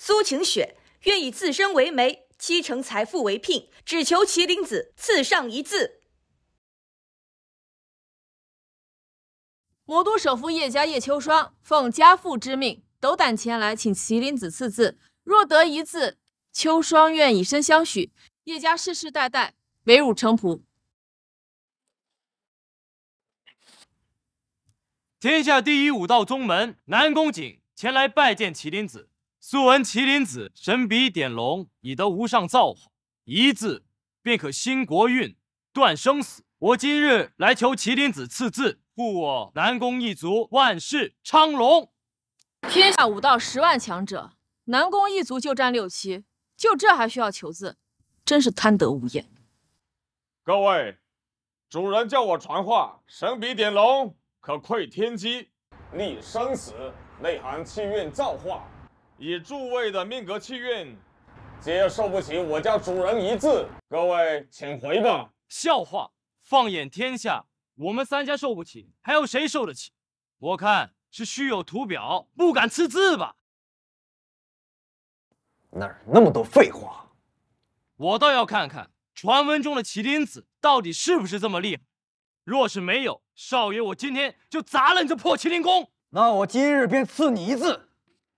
苏晴雪愿以自身为媒，7成财富为聘，只求麒麟子赐上一字。 魔都首府叶家叶秋霜奉家父之命，斗胆前来请麒麟子赐字，若得一字，秋霜愿以身相许，叶家世世代代唯汝诚仆。 天下第一武道宗门南宫景前来拜见麒麟子，素闻麒麟子神笔点龙，已得无上造化，一字便可兴国运，断生死。我今日来求麒麟子赐字，护我南宫一族万世昌隆。 天下武道10万强者，南宫一族就占6、7，就这还需要求字，真是贪得无厌。 各位，主人叫我传话，神笔点龙可窥天机，立生死，内含气运造化，以诸位的命格气运，皆受不起我家主人一字。各位请回吧。 笑话！放眼天下，我们3家受不起，还有谁受得起？我看是虚有图表，不敢赐字吧。 哪儿那么多废话？ 我倒要看看传闻中的麒麟子到底是不是这么厉害。若是没有，少爷我今天就砸了你这破麒麟宫。 那我今日便赐你一字。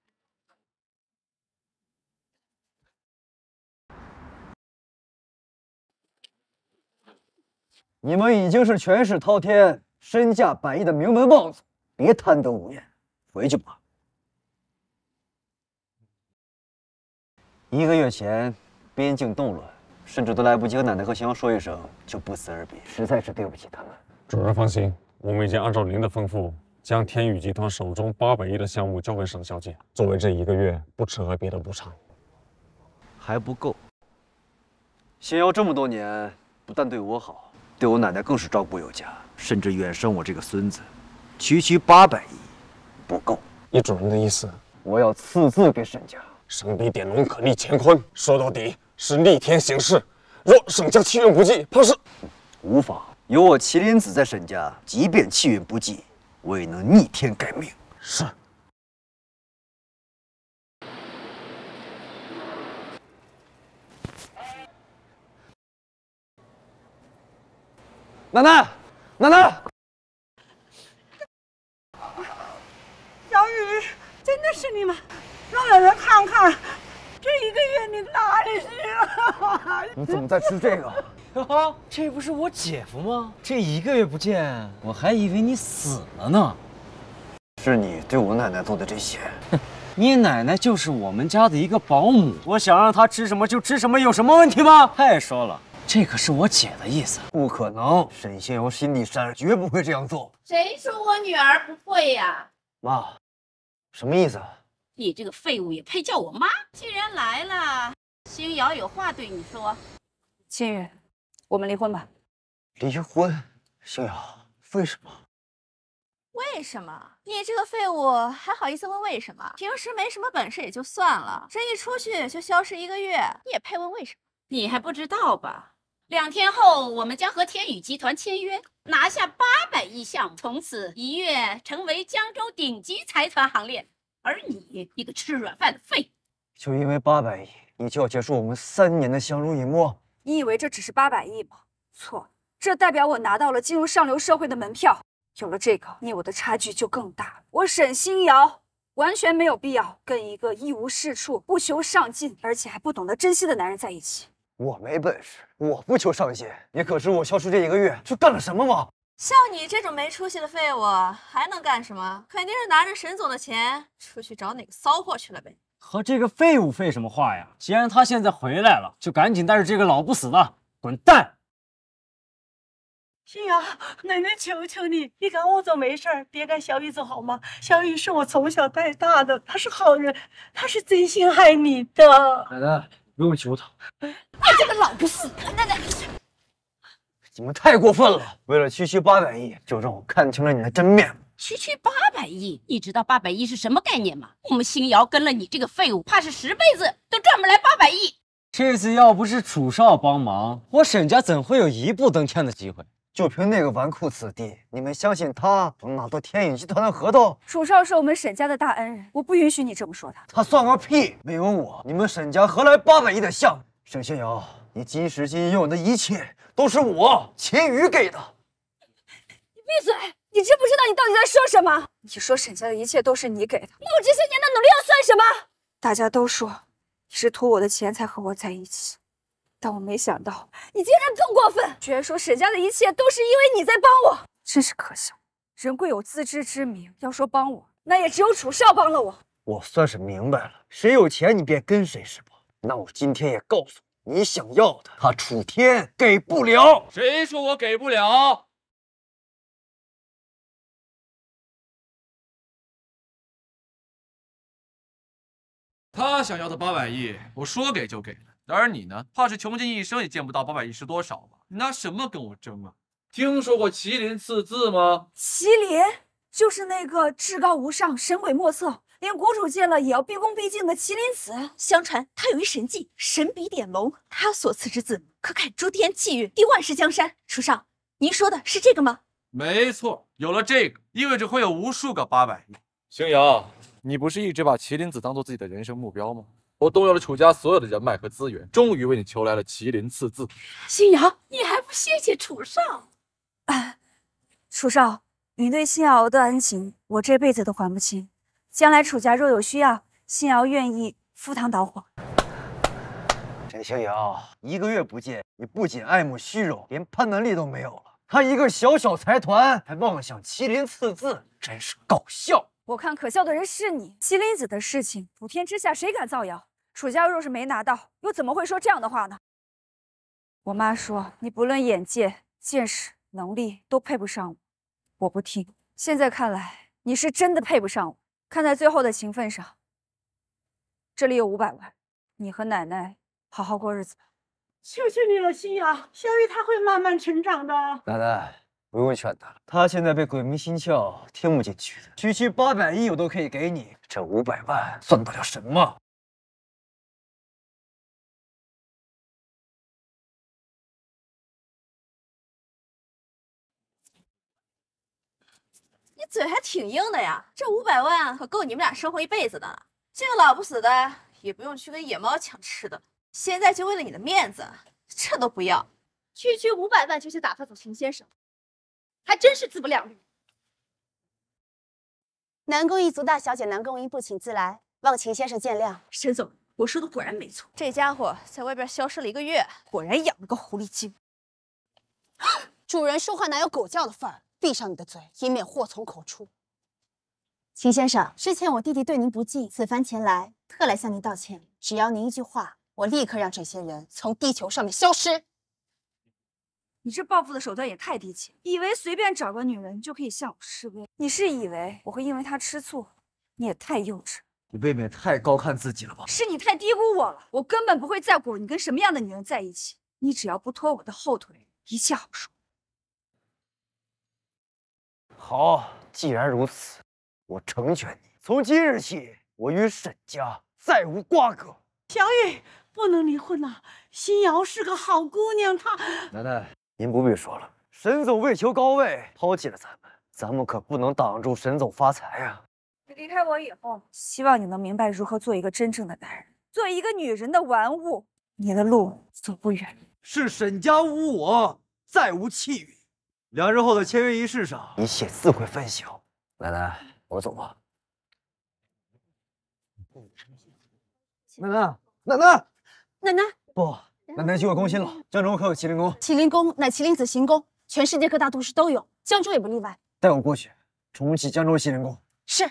你们已经是权势滔天、身价100亿的名门望族，别贪得无厌，回去吧。1个月前，边境动乱，甚至都来不及和奶奶和邢瑶说一声，就不辞而别，实在是对不起他们。 主人放心，我们已经按照您的吩咐，将天宇集团手中800亿的项目交给沈小姐，作为这1个月不吃喝别的补偿。 还不够。邢瑶这么多年，不但对我好，对我奶奶更是照顾有加，甚至远生我这个孙子。区800亿，不够。 依主人的意思， 我要赐字给沈家。 神笔点龙可逆乾坤，说到底是逆天行事。若沈家气运不济，怕是无法。有我麒麟子在沈家，即便气运不济，我也能逆天改命。 是。 奶奶，奶奶！ 小雨，真的是你吗？让人来看看，这1个月你哪里去了？ 你怎么在吃这个？ 哟，这不是我姐夫吗？这1个月不见，我还以为你死了呢。 是你对我奶奶做的这些。 你奶奶就是我们家的一个保姆，我想让她吃什么就吃什么，有什么问题吗？太说了，这可是我姐的意思。 不可能，沈仙瑶心地善，绝不会这样做。 谁说我女儿不会呀？ 妈，什么意思？ 你这个废物也配叫我妈？既然来了，星瑶有话对你说。 清雨，我们离婚吧。 离婚？星瑶，为什么？ 为什么？你这个废物还好意思问为什么？平时没什么本事也就算了，这一出去就消失1个月，你也配问为什么？你还不知道吧？2天后，我们将和天宇集团签约，拿下800亿项目，从此一跃成为江州顶级财团行列。而你一个吃软饭的废物， 就因为800亿，你就要结束我们3年的相濡以沫？ 你以为这只是800亿吗？错，这代表我拿到了进入上流社会的门票。有了这个，你我的差距就更大。我沈星瑶完全没有必要跟一个一无是处、不求上进，而且还不懂得珍惜的男人在一起。 我没本事，我不求上进。你可知我消失这1个月去干了什么吗？ 像你这种没出息的废物，还能干什么？肯定是拿着沈总的钱出去找哪个骚货去了呗。 和这个废物废什么话呀？既然他现在回来了，就赶紧带着这个老不死的滚蛋！ 星瑶，奶奶求求你，你赶我走没事儿，别赶小雨走好吗？小雨是我从小带大的，他是好人，他是真心爱你的。 奶奶，不用求他。 你这个老不死的，奶奶！ 你们太过分了！为了区800亿，就让我看清了你的真面目。 区800亿，你知道800亿是什么概念吗？我们星瑶跟了你这个废物，怕是10辈子都赚不来800亿。 这次要不是楚少帮忙，我沈家怎会有一步登天的机会？ 就凭那个纨绔子弟，你们相信他能拿到天宇集团的合同？ 楚少是我们沈家的大恩人，我不允许你这么说他。 他算个屁！没有我，你们沈家何来800亿的项目？沈星瑶，你今时今日拥有的一切都是我秦宇给的。 你闭嘴！你知不知道你到底在说什么？你说沈家的一切都是你给的，那我这些年的努力又算什么？大家都说你是图我的钱才和我在一起，但我没想到你竟然更过分，居然说沈家的一切都是因为你在帮我，真是可笑。人贵有自知之明，要说帮我，那也只有楚少帮了我。 我算是明白了，谁有钱你便跟谁是吧？那我今天也告诉你，你想要的，他楚天给不了。 谁说我给不了？他想要的800亿，我说给就给了。而你呢，怕是穷尽一生也见不到800亿是多少吧？你拿什么跟我争啊？听说过麒麟刺字吗？ 麒麟就是那个至高无上、神鬼莫测，连国主见了也要毕恭毕敬的麒麟子。 相传他有一神技，神笔点龙，他所赐之字可改诸天气运，地万世江山。楚少，您说的是这个吗？ 没错，有了这个，意味着会有无数个800亿。星瑶，你不是一直把麒麟子当做自己的人生目标吗？我动用了楚家所有的人脉和资源，终于为你求来了麒麟刺字。 星瑶，你还不谢谢楚少？ 楚少，你对新瑶的恩情，我这辈子都还不清。将来楚家若有需要，新瑶愿意赴汤蹈火。 沈星瑶，1个月不见，你不仅爱慕虚荣，连判断力都没有了。他一个小小财团，还妄想麒麟刺字，真是搞笑。 我看可笑的人是你。麒麟子的事情，普天之下谁敢造谣？楚家若是没拿到，又怎么会说这样的话呢？我妈说你不论眼界、见识、能力都配不上我，我不听。现在看来，你是真的配不上我。看在最后的情分上，这里有500万，你和奶奶好好过日子吧。 求求你了，星瑶，小雨她会慢慢成长的。 奶奶，不用劝他了，他现在被鬼迷心窍，听不进去的。区800亿我都可以给你，这500万算得了什么？ 你嘴还挺硬的呀，这500万可够你们俩生活一辈子的了。这个老不死的也不用去跟野猫抢吃的，现在就为了你的面子，这都不要。 区500万就想打发走秦先生，还真是自不量力。 南宫一族大小姐南宫一不请自来，望秦先生见谅。 沈总，我说的果然没错， 这家伙在外边消失了1个月， 果然养了个狐狸精。 主人说话哪有狗叫的份儿？闭上你的嘴，以免祸从口出。秦先生，之前我弟弟对您不敬，此番前来特来向您道歉。只要您一句话，我立刻让这些人从地球上面消失。 你这报复的手段也太低级，以为随便找个女人就可以向我示威？你是以为我会因为她吃醋？你也太幼稚。 你未免太高看自己了吧？ 是你太低估我了，我根本不会在乎你跟什么样的女人在一起。你只要不拖我的后腿，一切好说。 好，既然如此，我成全你。从今日起，我与沈家再无瓜葛。 小雨，不能离婚呐！新瑶是个好姑娘，她…… 奶奶，您不必说了。沈总为求高位，抛弃了咱们可不能挡住沈总发财啊！ 你离开我以后，希望你能明白如何做一个真正的男人。做一个女人的玩物，你的路走不远。 是沈家无我，再无气运。2日后的签约仪式上，一切自会分晓。奶奶，我走吧。奶奶，不，奶奶去过攻心了。江州可有麒麟宫？ 麒麟宫乃麒麟子行宫，全世界各大都市都有，江州也不例外。 带我过去，重启江州麒麟宫。 是。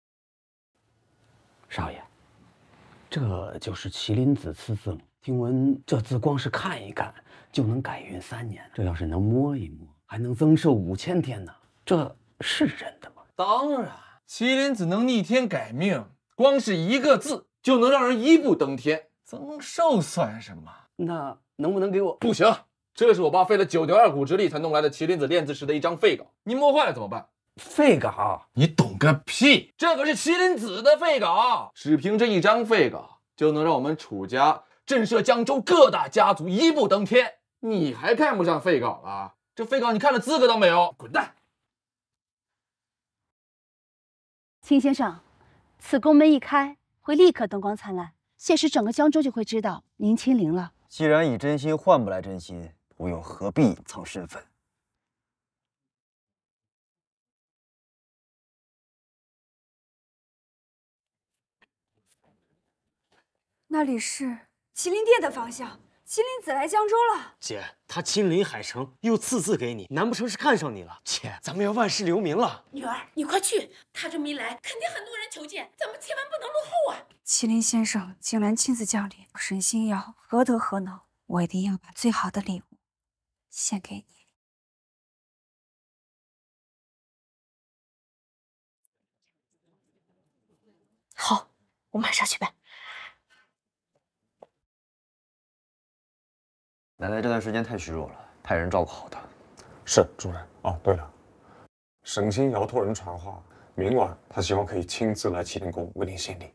少爷，这就是麒麟子刺字吗？听闻这字光是看一看就能改运3年，这要是能摸一摸，还能增寿5000天呢。这是真的吗？ 当然，麒麟子能逆天改命，光是1个字就能让人1步登天，增寿算什么？ 那能不能给我？ 不行，这是我爸费了9牛2虎之力才弄来的麒麟子练字时的一张废稿，你摸坏了怎么办？ 废稿？ 你懂个屁！这可是麒麟子的废稿，只凭这一张废稿，就能让我们楚家震慑江州各大家族1步登天。你还看不上废稿了？ 这废稿你看的资格都没有，滚蛋！ 秦先生，此宫门一开，会立刻灯光灿烂，届时整个江州就会知道您亲临了。 既然以真心换不来真心，我又何必隐藏身份？ 那里是麒麟殿的方向，麒麟子来江州了。 姐，他亲临海城，又赐字给你，难不成是看上你了？姐，咱们要万世留名了。 女儿，你快去，他这么一来，肯定很多人求见，咱们千万不能落后啊！ 麒麟先生竟然亲自降临，沈星瑶何德何能？我一定要把最好的礼物献给你。 好，我马上去办。 奶奶这段时间太虚弱了，派人照顾好她。 是，主人。哦，对了，沈星瑶托人传话，明晚他希望可以亲自来麒麟宫为您献礼。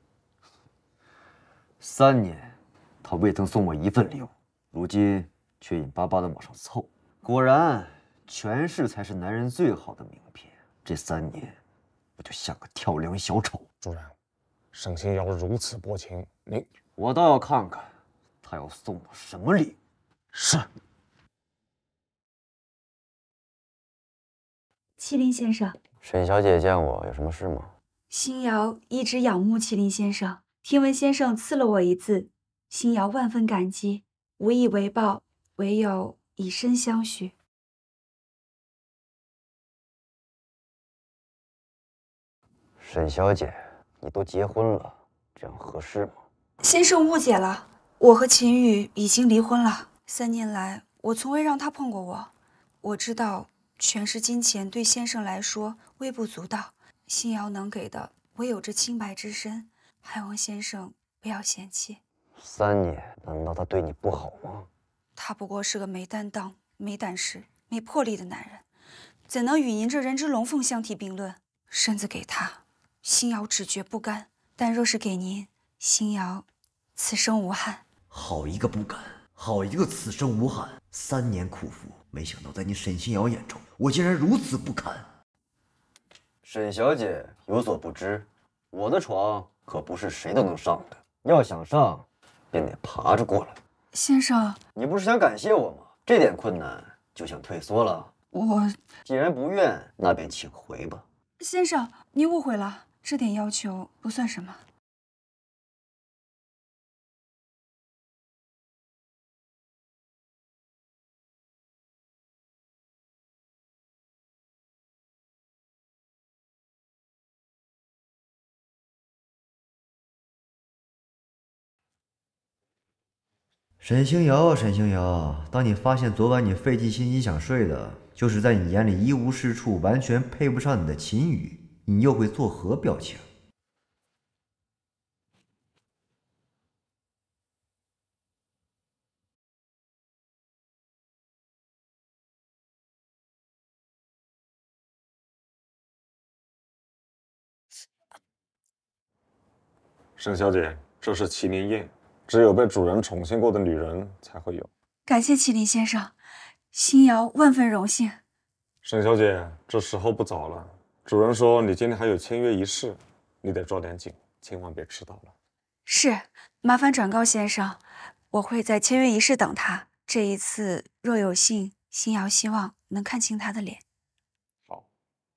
3年，他未曾送我一份礼物，如今却硬巴巴的往上凑。果然，权势才是男人最好的名片。这3年，我就像个跳梁小丑。 主人，沈星瑶如此薄情， 我倒要看看，他要送我什么礼物。 是。 麒麟先生， 沈小姐见我有什么事吗？ 星瑶一直仰慕麒麟先生，听闻先生赐了我一字，星瑶万分感激，无以为报，唯有以身相许。 沈小姐，你都结婚了，这样合适吗？ 先生误解了，我和秦羽已经离婚了。3年来，我从未让他碰过我。我知道权势金钱对先生来说微不足道，星瑶能给的唯有这清白之身，还望先生不要嫌弃。 3年，难道他对你不好吗？ 他不过是个没担当、没胆识、没魄力的男人，怎能与您这人之龙凤相提并论？身子给他，星瑶只觉不甘；但若是给您，星瑶此生无憾。 好一个不甘，好一个此生无憾！3年苦服，没想到在你沈星瑶眼中，我竟然如此不堪。沈小姐有所不知，我的床可不是谁都能上的，要想上，便得爬着过来。 先生， 你不是想感谢我吗？这点困难就想退缩了？ 我既然不愿，那便请回吧。 先生，你误会了，这点要求不算什么。 沈星瑶啊，沈星瑶，当你发现昨晚你费尽心机想睡的，就是在你眼里一无是处、完全配不上你的秦羽，你又会作何表情？ 沈小姐，这是麒麟宴，只有被主人宠幸过的女人才会有。 感谢麒麟先生，星瑶万分荣幸。 沈小姐，这时候不早了，主人说你今天还有签约仪式，你得抓点紧，千万别迟到了。 是，麻烦转告先生，我会在签约仪式等他。这一次若有幸，星瑶希望能看清他的脸。 好。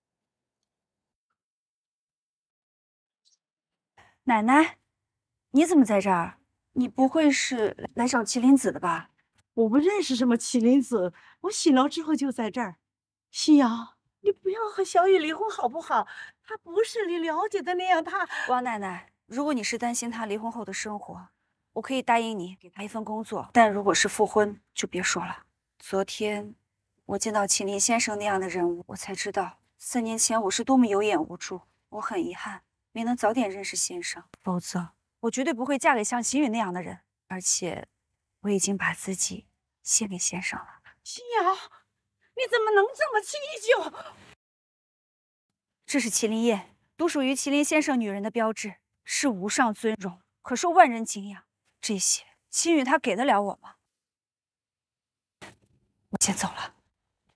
奶奶，你怎么在这儿？你不会是来找麒麟子的吧？ 我不认识什么麒麟子，我醒了之后就在这儿。星瑶，你不要和小雨离婚好不好？他不是你了解的那样，他…… 王奶奶，如果你是担心他离婚后的生活，我可以答应你给他一份工作，但如果是复婚，就别说了。昨天我见到麒麟先生那样的人物，我才知道3年前我是多么有眼无珠。我很遗憾没能早点认识先生，否则我绝对不会嫁给像秦羽那样的人。而且我已经把自己献给先生了。 星瑶，你怎么能这么轻易就…… 这是麒麟宴，独属于麒麟先生女人的标志，是无上尊荣，可受万人敬仰。这些秦羽他给得了我吗？我先走了。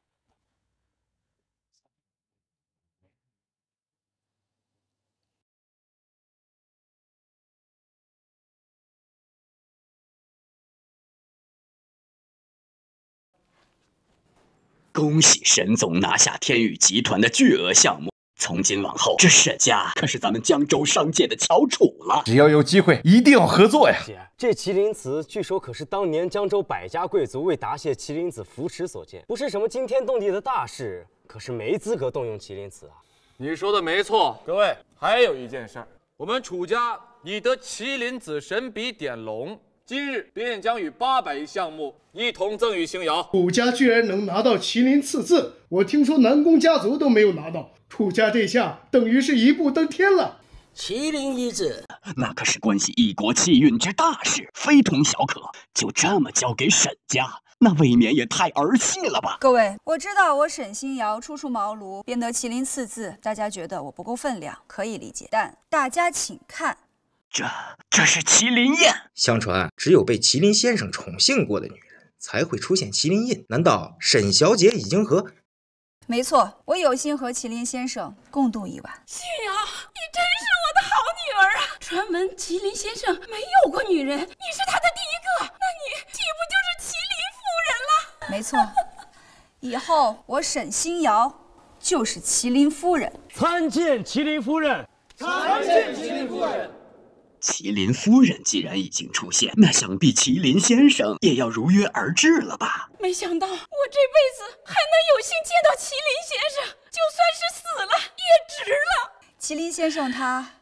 恭喜沈总拿下天宇集团的巨额项目。从今往后，这沈家可是咱们江州商界的翘楚了。 只要有机会，一定要合作呀！ 姐，这麒麟瓷据说可是当年江州百家贵族为答谢麒麟子扶持所建，不是什么惊天动地的大事，可是没资格动用麒麟瓷啊。 你说的没错，各位，还有一件事儿，我们楚家拟得麒麟子神笔点龙，今日便将与800亿项目一同赠与星瑶。 楚家居然能拿到麒麟刺字，我听说南宫家族都没有拿到。楚家这下等于是一步登天了。 麒麟一字，那可是关系一国气运之大事，非同小可。就这么交给沈家，那未免也太儿戏了吧？ 各位，我知道我沈星瑶初出茅庐，编得麒麟刺字，大家觉得我不够分量，可以理解。但大家请看， 这是麒麟印。 相传，只有被麒麟先生宠幸过的女人才会出现麒麟印。难道沈小姐已经和…… 没错，我有幸和麒麟先生共度一晚。 星瑶，你真是我的好女儿啊！传闻麒麟先生没有过女人，你是他的第一个，那你岂不就是麒麟夫人了？ 没错，以后我沈星瑶就是麒麟夫人。 参见麒麟夫人！ 参见麒麟夫人！麒麟夫人既然已经出现，那想必麒麟先生也要如约而至了吧？ 没想到我这辈子还能有幸见到麒麟先生，就算是死了也值了。 麒麟先生他……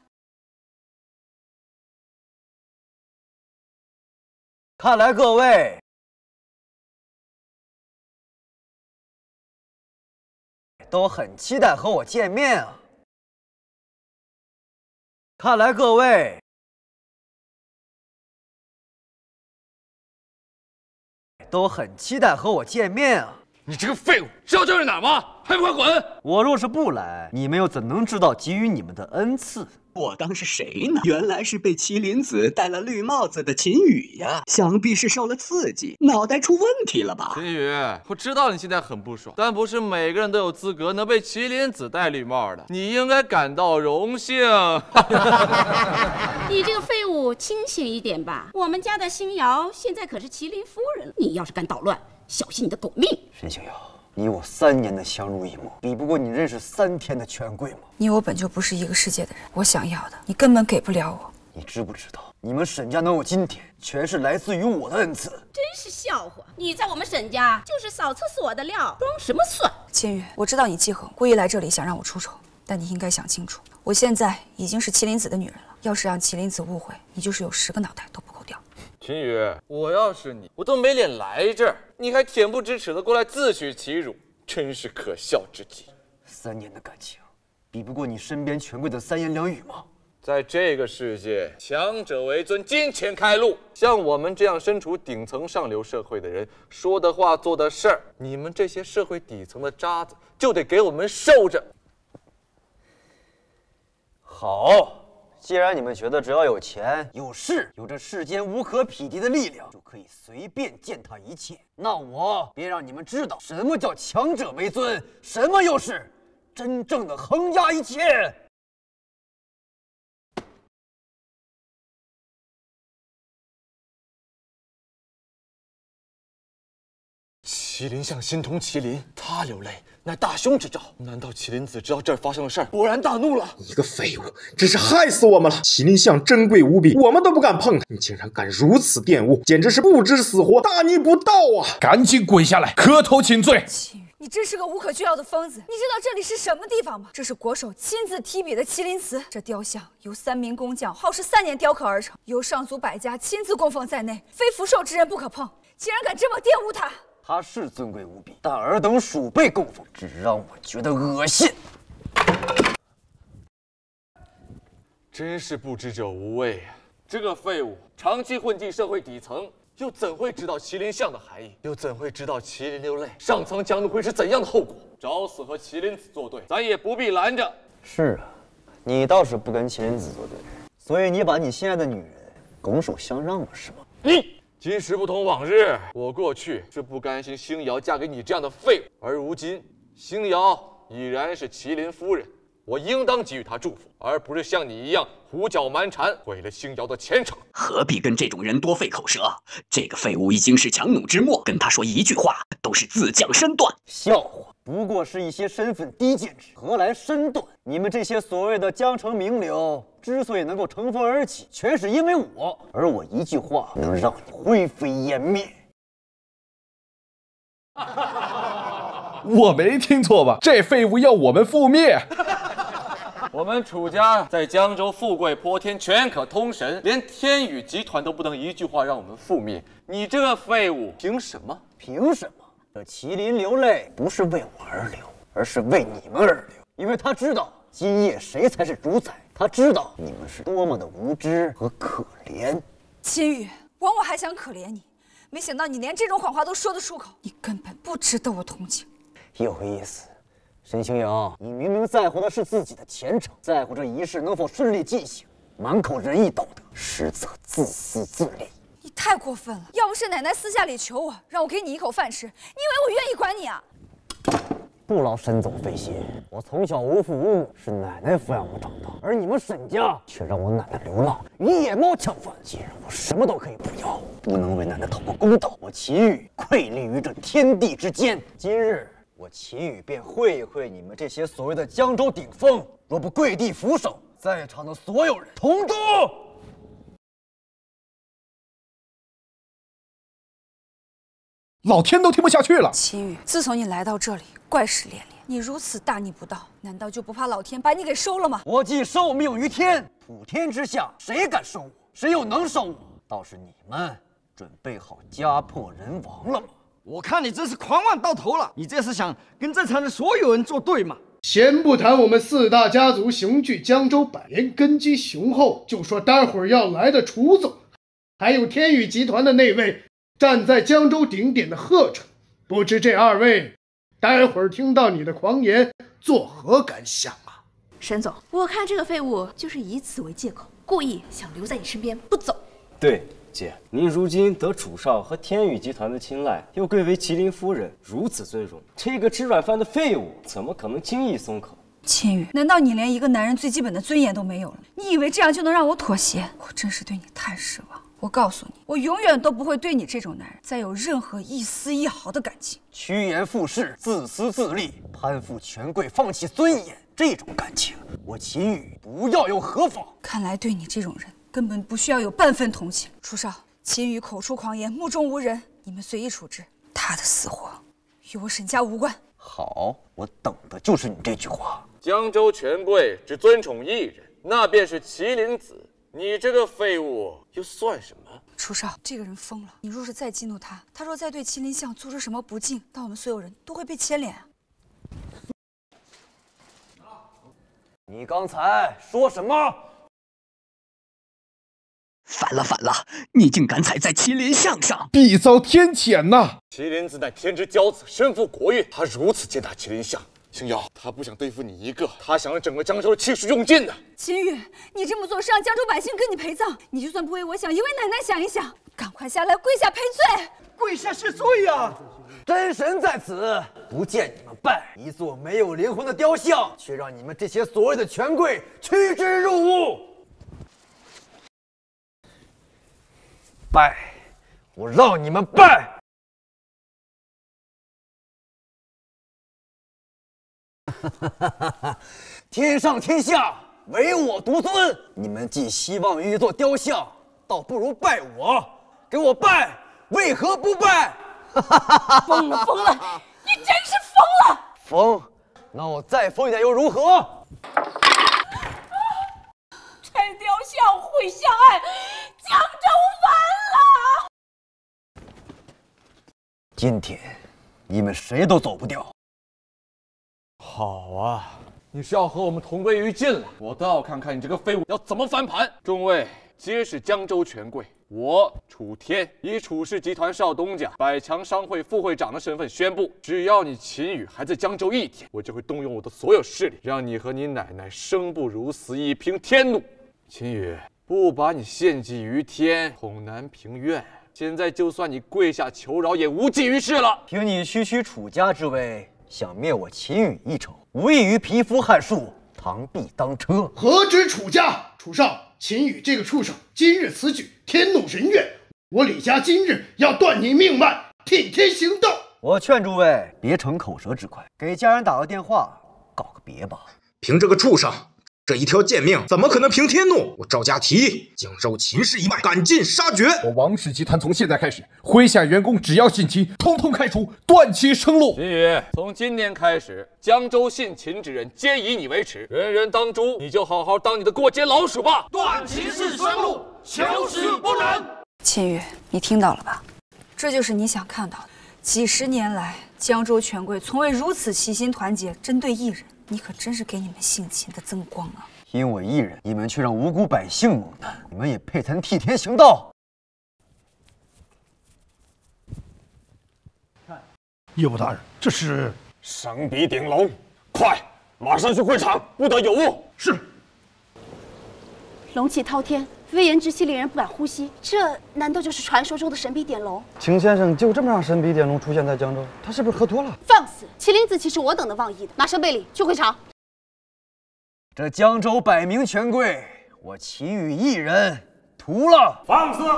看来各位都很期待和我见面啊！看来各位都很期待和我见面啊！ 你这个废物，知道这是哪儿吗？还不快滚！ 我若是不来，你们又怎能知道给予你们的恩赐？ 我当是谁呢？原来是被麒麟子戴了绿帽子的秦羽呀！想必是受了刺激，脑袋出问题了吧？ 秦羽，我知道你现在很不爽，但不是每个人都有资格能被麒麟子戴绿帽的，你应该感到荣幸。 你这个废物，清醒一点吧！我们家的星瑶现在可是麒麟夫人，你要是敢捣乱，小心你的狗命！ 沈星瑶，你我3年的相濡以沫，比不过你认识3天的权贵吗？ 你我本就不是一个世界的人，我想要的你根本给不了我。 你知不知道，你们沈家能有今天，全是来自于我的恩赐。 真是笑话！你在我们沈家就是扫厕所的料，装什么蒜？ 千羽，我知道你记恨，故意来这里想让我出丑，但你应该想清楚，我现在已经是麒麟子的女人了。要是让麒麟子误会，你就是有10个脑袋都不够掉。 秦羽，我要是你，我都没脸来这儿，你还恬不知耻的过来自取其辱，真是可笑至极。 3年的感情，比不过你身边权贵的3言2语吗？ 在这个世界，强者为尊，金钱开路。像我们这样身处顶层上流社会的人，说的话做的事儿，你们这些社会底层的渣子就得给我们受着。 好，既然你们觉得只要有钱、有势、有这世间无可匹敌的力量，就可以随便践踏一切，那我便让你们知道什么叫强者为尊，什么又是真正的横压一切。 麒麟像心同麒麟，他流泪乃大凶之兆。难道麒麟子知道这儿发生的事儿，勃然大怒了？ 你个废物，真是害死我们了！麒麟像珍贵无比，我们都不敢碰它，你竟然敢如此玷污，简直是不知死活，大逆不道啊！赶紧跪下来，磕头请罪！ 你真是个无可救药的疯子！你知道这里是什么地方吗？这是国手亲自提笔的麒麟瓷，这雕像由3名工匠耗时3年雕刻而成，由上族百家亲自供奉在内，非福寿之人不可碰。竟然敢这么玷污它！ 他是尊贵无比，但尔等鼠辈供奉，只让我觉得恶心。 真是不知者无畏啊！这个废物长期混迹社会底层，又怎会知道麒麟像的含义？又怎会知道麒麟流泪，上苍将怒会是怎样的后果？找死和麒麟子作对，咱也不必拦着。 是啊，你倒是不跟麒麟子作对，所以你把你心爱的女人拱手相让了，是吗？ 今时不同往日，我过去是不甘心星瑶嫁给你这样的废物，而如今星瑶已然是麒麟夫人， 我应当给予他祝福，而不是像你一样胡搅蛮缠，毁了星瑶的前程。 何必跟这种人多费口舌？这个废物已经是强弩之末，跟他说一句话都是自降身段。 笑话，不过是一些身份低贱之人，何来身段？你们这些所谓的江城名流，之所以能够乘风而起，全是因为我，而我一句话能让你灰飞烟灭。 我没听错吧？这废物要我们覆灭！ 我们楚家在江州富贵泼天，权可通神，连天宇集团都不能一句话让我们覆灭。你这个废物，凭什么？ 凭什么？这麒麟流泪不是为我而流，而是为你们而流。因为他知道今夜谁才是主宰，他知道你们是多么的无知和可怜。 秦羽，枉我还想可怜你，没想到你连这种谎话都说得出口，你根本不值得我同情。 有意思，沈清瑶，你明明在乎的是自己的前程，在乎这一事能否顺利进行，满口仁义道德，实则自私自利。 你太过分了！要不是奶奶私下里求我，让我给你一口饭吃，你以为我愿意管你啊？ 不劳沈总费心，我从小无父无母，是奶奶抚养我长大，而你们沈家却让我奶奶流浪，与野猫抢饭。既然我什么都可以不要，不能为奶奶讨个公道，我祁煜愧立于这天地之间。今日我祁煜便会一会你们这些所谓的江州顶峰，若不跪地俯首，在场的所有人同诛！ 老天都听不下去了。 祁煜，自从你来到这里，怪事连连，你如此大逆不道，难道就不怕老天把你给收了吗？ 我既受命于天，普天之下谁敢收我？谁又能收我？倒是你们准备好家破人亡了吗？ 我看你真是狂妄到头了！你这是想跟这场的所有人作对吗？ 先不谈我们四大家族雄踞江州100年，根基雄厚，就说待会儿要来的楚总，还有天宇集团的那位站在江州顶点的贺成，不知这2位待会儿听到你的狂言作何感想啊？ 沈总，我看这个废物就是以此为借口，故意想留在你身边不走。 对，姐，您如今得楚少和天宇集团的青睐，又贵为麒麟夫人，如此尊荣，这个吃软饭的废物怎么可能轻易松口？ 秦羽，难道你连一个男人最基本的尊严都没有了？你以为这样就能让我妥协？我真是对你太失望。我告诉你，我永远都不会对你这种男人再有任何一丝一毫的感情。 趋炎附势，自私自利，攀附权贵，放弃尊严，这种感情，我祁煜不要又何妨？ 看来对你这种人根本不需要有半分同情。楚少，秦羽口出狂言，目中无人，你们随意处置，他的死活与我沈家无关。 好，我等的就是你这句话。 江州权贵只尊宠一人，那便是麒麟子。你这个废物又算什么？ 楚少，这个人疯了！你若是再激怒他，他若再对麒麟巷做出什么不敬，那我们所有人都会被牵连啊！ 你刚才说什么？ 反了反了！你竟敢踩在麒麟巷上， 必遭天谴呐！ 麒麟子乃天之骄子，身负国运，他如此践踏麒麟巷。星瑶，他不想对付你一个，他想让整个江州的气势用尽的。 秦羽，你这么做是让江州百姓跟你陪葬，你就算不为我想，也为奶奶想一想，赶快下来跪下赔罪！ 跪下谢罪呀！ 真神在此，不见你们拜，一座没有灵魂的雕像，却让你们这些所谓的权贵趋之若鹜。拜，我让你们拜！天上天下唯我独尊，你们既希望于一座雕像，倒不如拜我，给我拜，为何不拜？ 疯了疯了，你真是疯了！ 疯？那我再疯一点又如何？ 拆雕像毁相爱，江州完了！ 今天你们谁都走不掉。 好啊，你是要和我们同归于尽了？我倒要看看你这个废物要怎么翻盘！众位皆是江州权贵，我楚天以楚氏集团少东家百强商会副会长的身份宣布，只要你秦羽还在江州一天，我就会动用我的所有势力，让你和你奶奶生不如死，以平天怒。秦羽，不把你献祭于天，恐难平愿。现在就算你跪下求饶，也无济于事了。 凭你区区楚家之威，想灭我秦羽一筹，无异于匹夫撼树， 螳臂当车。 何止楚家？楚少，秦羽这个畜生，今日此举，天怒人怨。我李家今日要断你命脉，替天行道。 我劝诸位别逞口舌之快，给家人打个电话，告个别吧。 凭这个畜生，这一条贱命，怎么可能平天怒？我赵家提议，荆州秦氏一脉赶尽杀绝。 我王氏集团从现在开始，麾下员工只要姓秦，通通开除，断其生路。 秦羽，从今天开始，江州姓秦之人皆以你为耻，人人当诛，你就好好当你的过街老鼠吧。 断秦氏生路，求死不能。 秦羽，你听到了吧？这就是你想看到的。几十年来，江州权贵从未如此齐心团结，针对一人。你可真是给你们姓秦的增光啊！ 因我一人，你们却让无辜百姓蒙难，你们也配谈替天行道？ 业务大人，这是神笔顶龙，快，马上去会场，不得有误。 是。 龙气滔天，威严之气令人不敢呼吸，这难道就是传说中的神笔点龙？ 秦先生就这么让神笔点龙出现在江州，他是不是喝多了？ 放肆！麒麟子岂是我等的妄议的？马上备礼，去会场。 这江州百名权贵，我秦羽一人屠了。 放肆！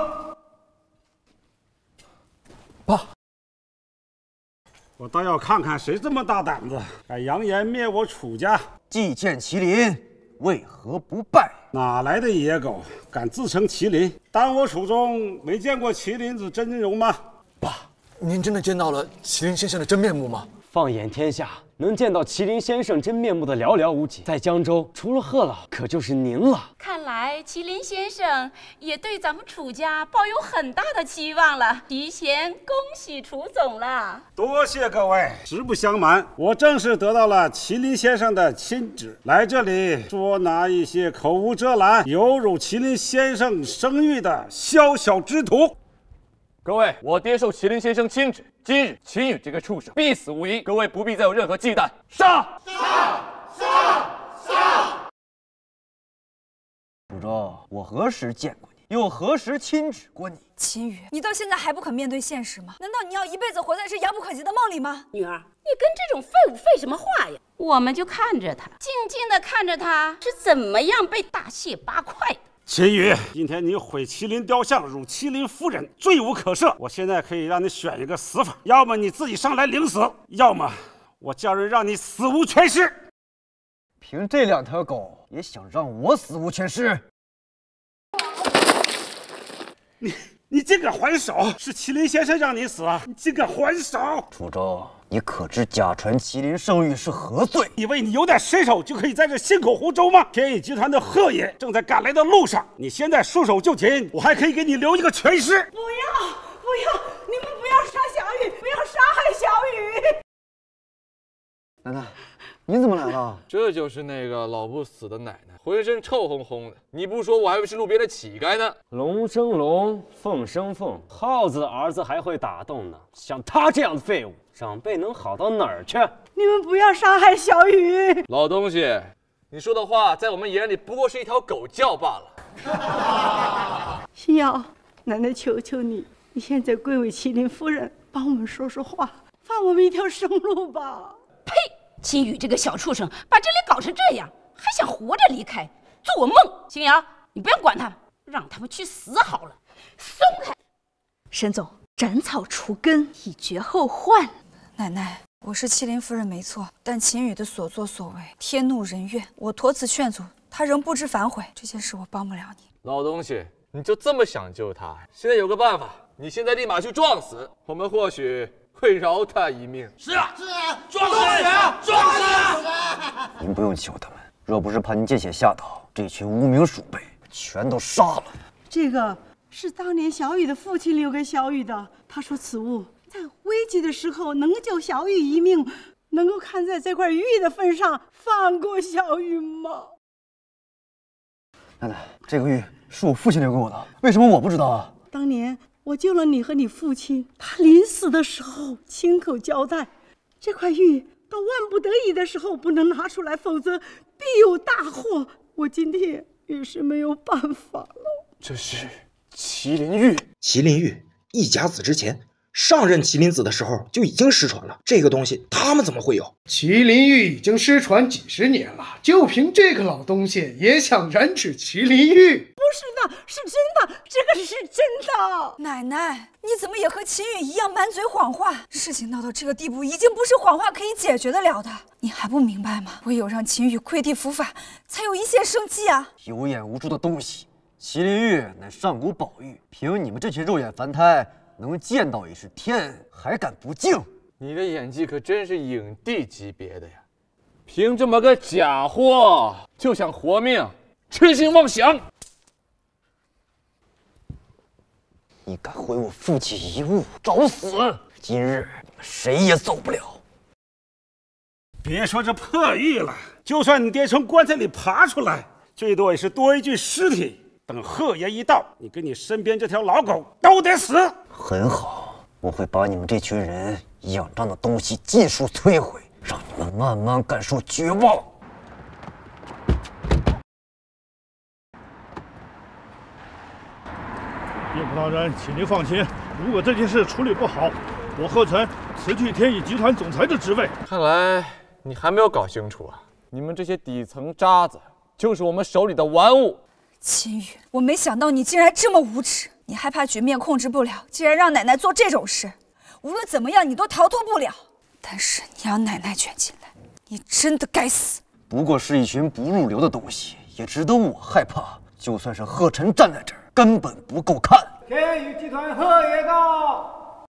爸， 我倒要看看谁这么大胆子，敢扬言灭我楚家！ 既见麒麟，为何不拜？ 哪来的野狗，敢自称麒麟？当我楚中没见过麒麟子真容吗？ 爸，您真的见到了麒麟先生的真面目吗？ 放眼天下，能见到麒麟先生真面目的寥寥无几，在江州除了贺老，可就是您了。 看来麒麟先生也对咱们楚家抱有很大的期望了，提前恭喜楚总了。 多谢各位。实不相瞒，我正是得到了麒麟先生的亲旨，来这里捉拿一些口无遮拦、有辱麒麟先生声誉的宵小之徒。 各位，我接受麒麟先生亲旨，今日秦羽这个畜生必死无疑，各位不必再有任何忌惮。杀！ 楚州，我何时见过你？又何时亲旨过你？ 秦羽，你到现在还不肯面对现实吗？难道你要一辈子活在这遥不可及的梦里吗？ 女儿，你跟这种废物废什么话呀？我们就看着他，静静的看着他是怎么样被大卸八块的。 秦羽，今天你毁麒麟雕像，辱麒麟夫人，罪无可赦。我现在可以让你选一个死法，要么你自己上来领死，要么我叫人让你死无全尸。 凭这两条狗也想让我死无全尸？ 你竟敢还手！是麒麟先生让你死啊！你竟敢还手！ 楚州，你可知假传麒麟圣谕是何罪？ 以为你有点身手就可以在这信口胡诌吗？天宇集团的贺爷正在赶来的路上，你现在束手就擒，我还可以给你留一个全尸。 不要！你们不要杀小雨，不要杀害小雨！ 奶奶，你怎么来了？ 这就是那个老不死的奶奶，浑身臭烘烘的。你不说，我还以为是路边的乞丐呢。 龙生龙，凤生凤，耗子的儿子还会打洞呢。像他这样的废物，长辈能好到哪儿去？ 你们不要杀害小雨！ 老东西，你说的话在我们眼里不过是一条狗叫罢了。 星瑶，奶奶求求你，你现在贵为麒麟夫人，帮我们说说话，放我们一条生路吧。 呸！秦羽这个小畜生，把这里搞成这样，还想活着离开，做梦！星瑶，你不要管他们，让他们去死好了。松开！ 沈总，斩草除根，以绝后患。 奶奶，我是麒麟夫人没错，但秦羽的所作所为，天怒人怨，我多次劝阻，他仍不知反悔。这件事我帮不了你。 老东西，你就这么想救他？现在有个办法，你现在立马去撞死，我们或许会饶他一命。 是啊，撞死！ 您不用求他们，若不是怕您见血吓倒，这群无名鼠辈全都杀了。 这个是当年小雨的父亲留给小雨的，他说此物在危急的时候能救小雨一命，能够看在这块玉的份上放过小雨吗？ 奶奶，这个玉是我父亲留给我的，为什么我不知道啊？ 当年我救了你和你父亲，他临死的时候亲口交代，这块玉到万不得已的时候不能拿出来，否则必有大祸。我今天也是没有办法了。 这是麒麟玉， 麒麟玉，一甲子之前， 上任麒麟子的时候就已经失传了，这个东西他们怎么会有？ 麒麟玉已经失传几十年了，就凭这个老东西也想染指麒麟玉？ 不是的，是真的，这个是真的。 奶奶，你怎么也和秦羽一样满嘴谎话？事情闹到这个地步，已经不是谎话可以解决得了的。你还不明白吗？唯有让秦羽跪地伏法，才有一线生机啊！ 有眼无珠的东西，麒麟玉乃上古宝玉，凭你们这群肉眼凡胎，能见到也是天，还敢不敬？ 你的演技可真是影帝级别的呀！凭这么个假货就想活命，痴心妄想！ 你敢毁我父亲遗物，找死！今日你们谁也走不了。 别说这破玉了，就算你爹从棺材里爬出来，最多也是多一具尸体。等贺爷一到，你跟你身边这条老狗都得死。 很好，我会把你们这群人仰仗的东西尽数摧毁，让你们慢慢感受绝望。 岳父大人，请您放心，如果这件事处理不好，我贺晨辞去天宇集团总裁的职位。 看来你还没有搞清楚啊！你们这些底层渣子，就是我们手里的玩物。 秦羽，我没想到你竟然这么无耻！你害怕局面控制不了，竟然让奶奶做这种事。无论怎么样，你都逃脱不了。但是你让奶奶卷进来，你真的该死！ 不过是一群不入流的东西，也值得我害怕。就算是贺晨站在这儿，根本不够看。 天宇集团贺爷到。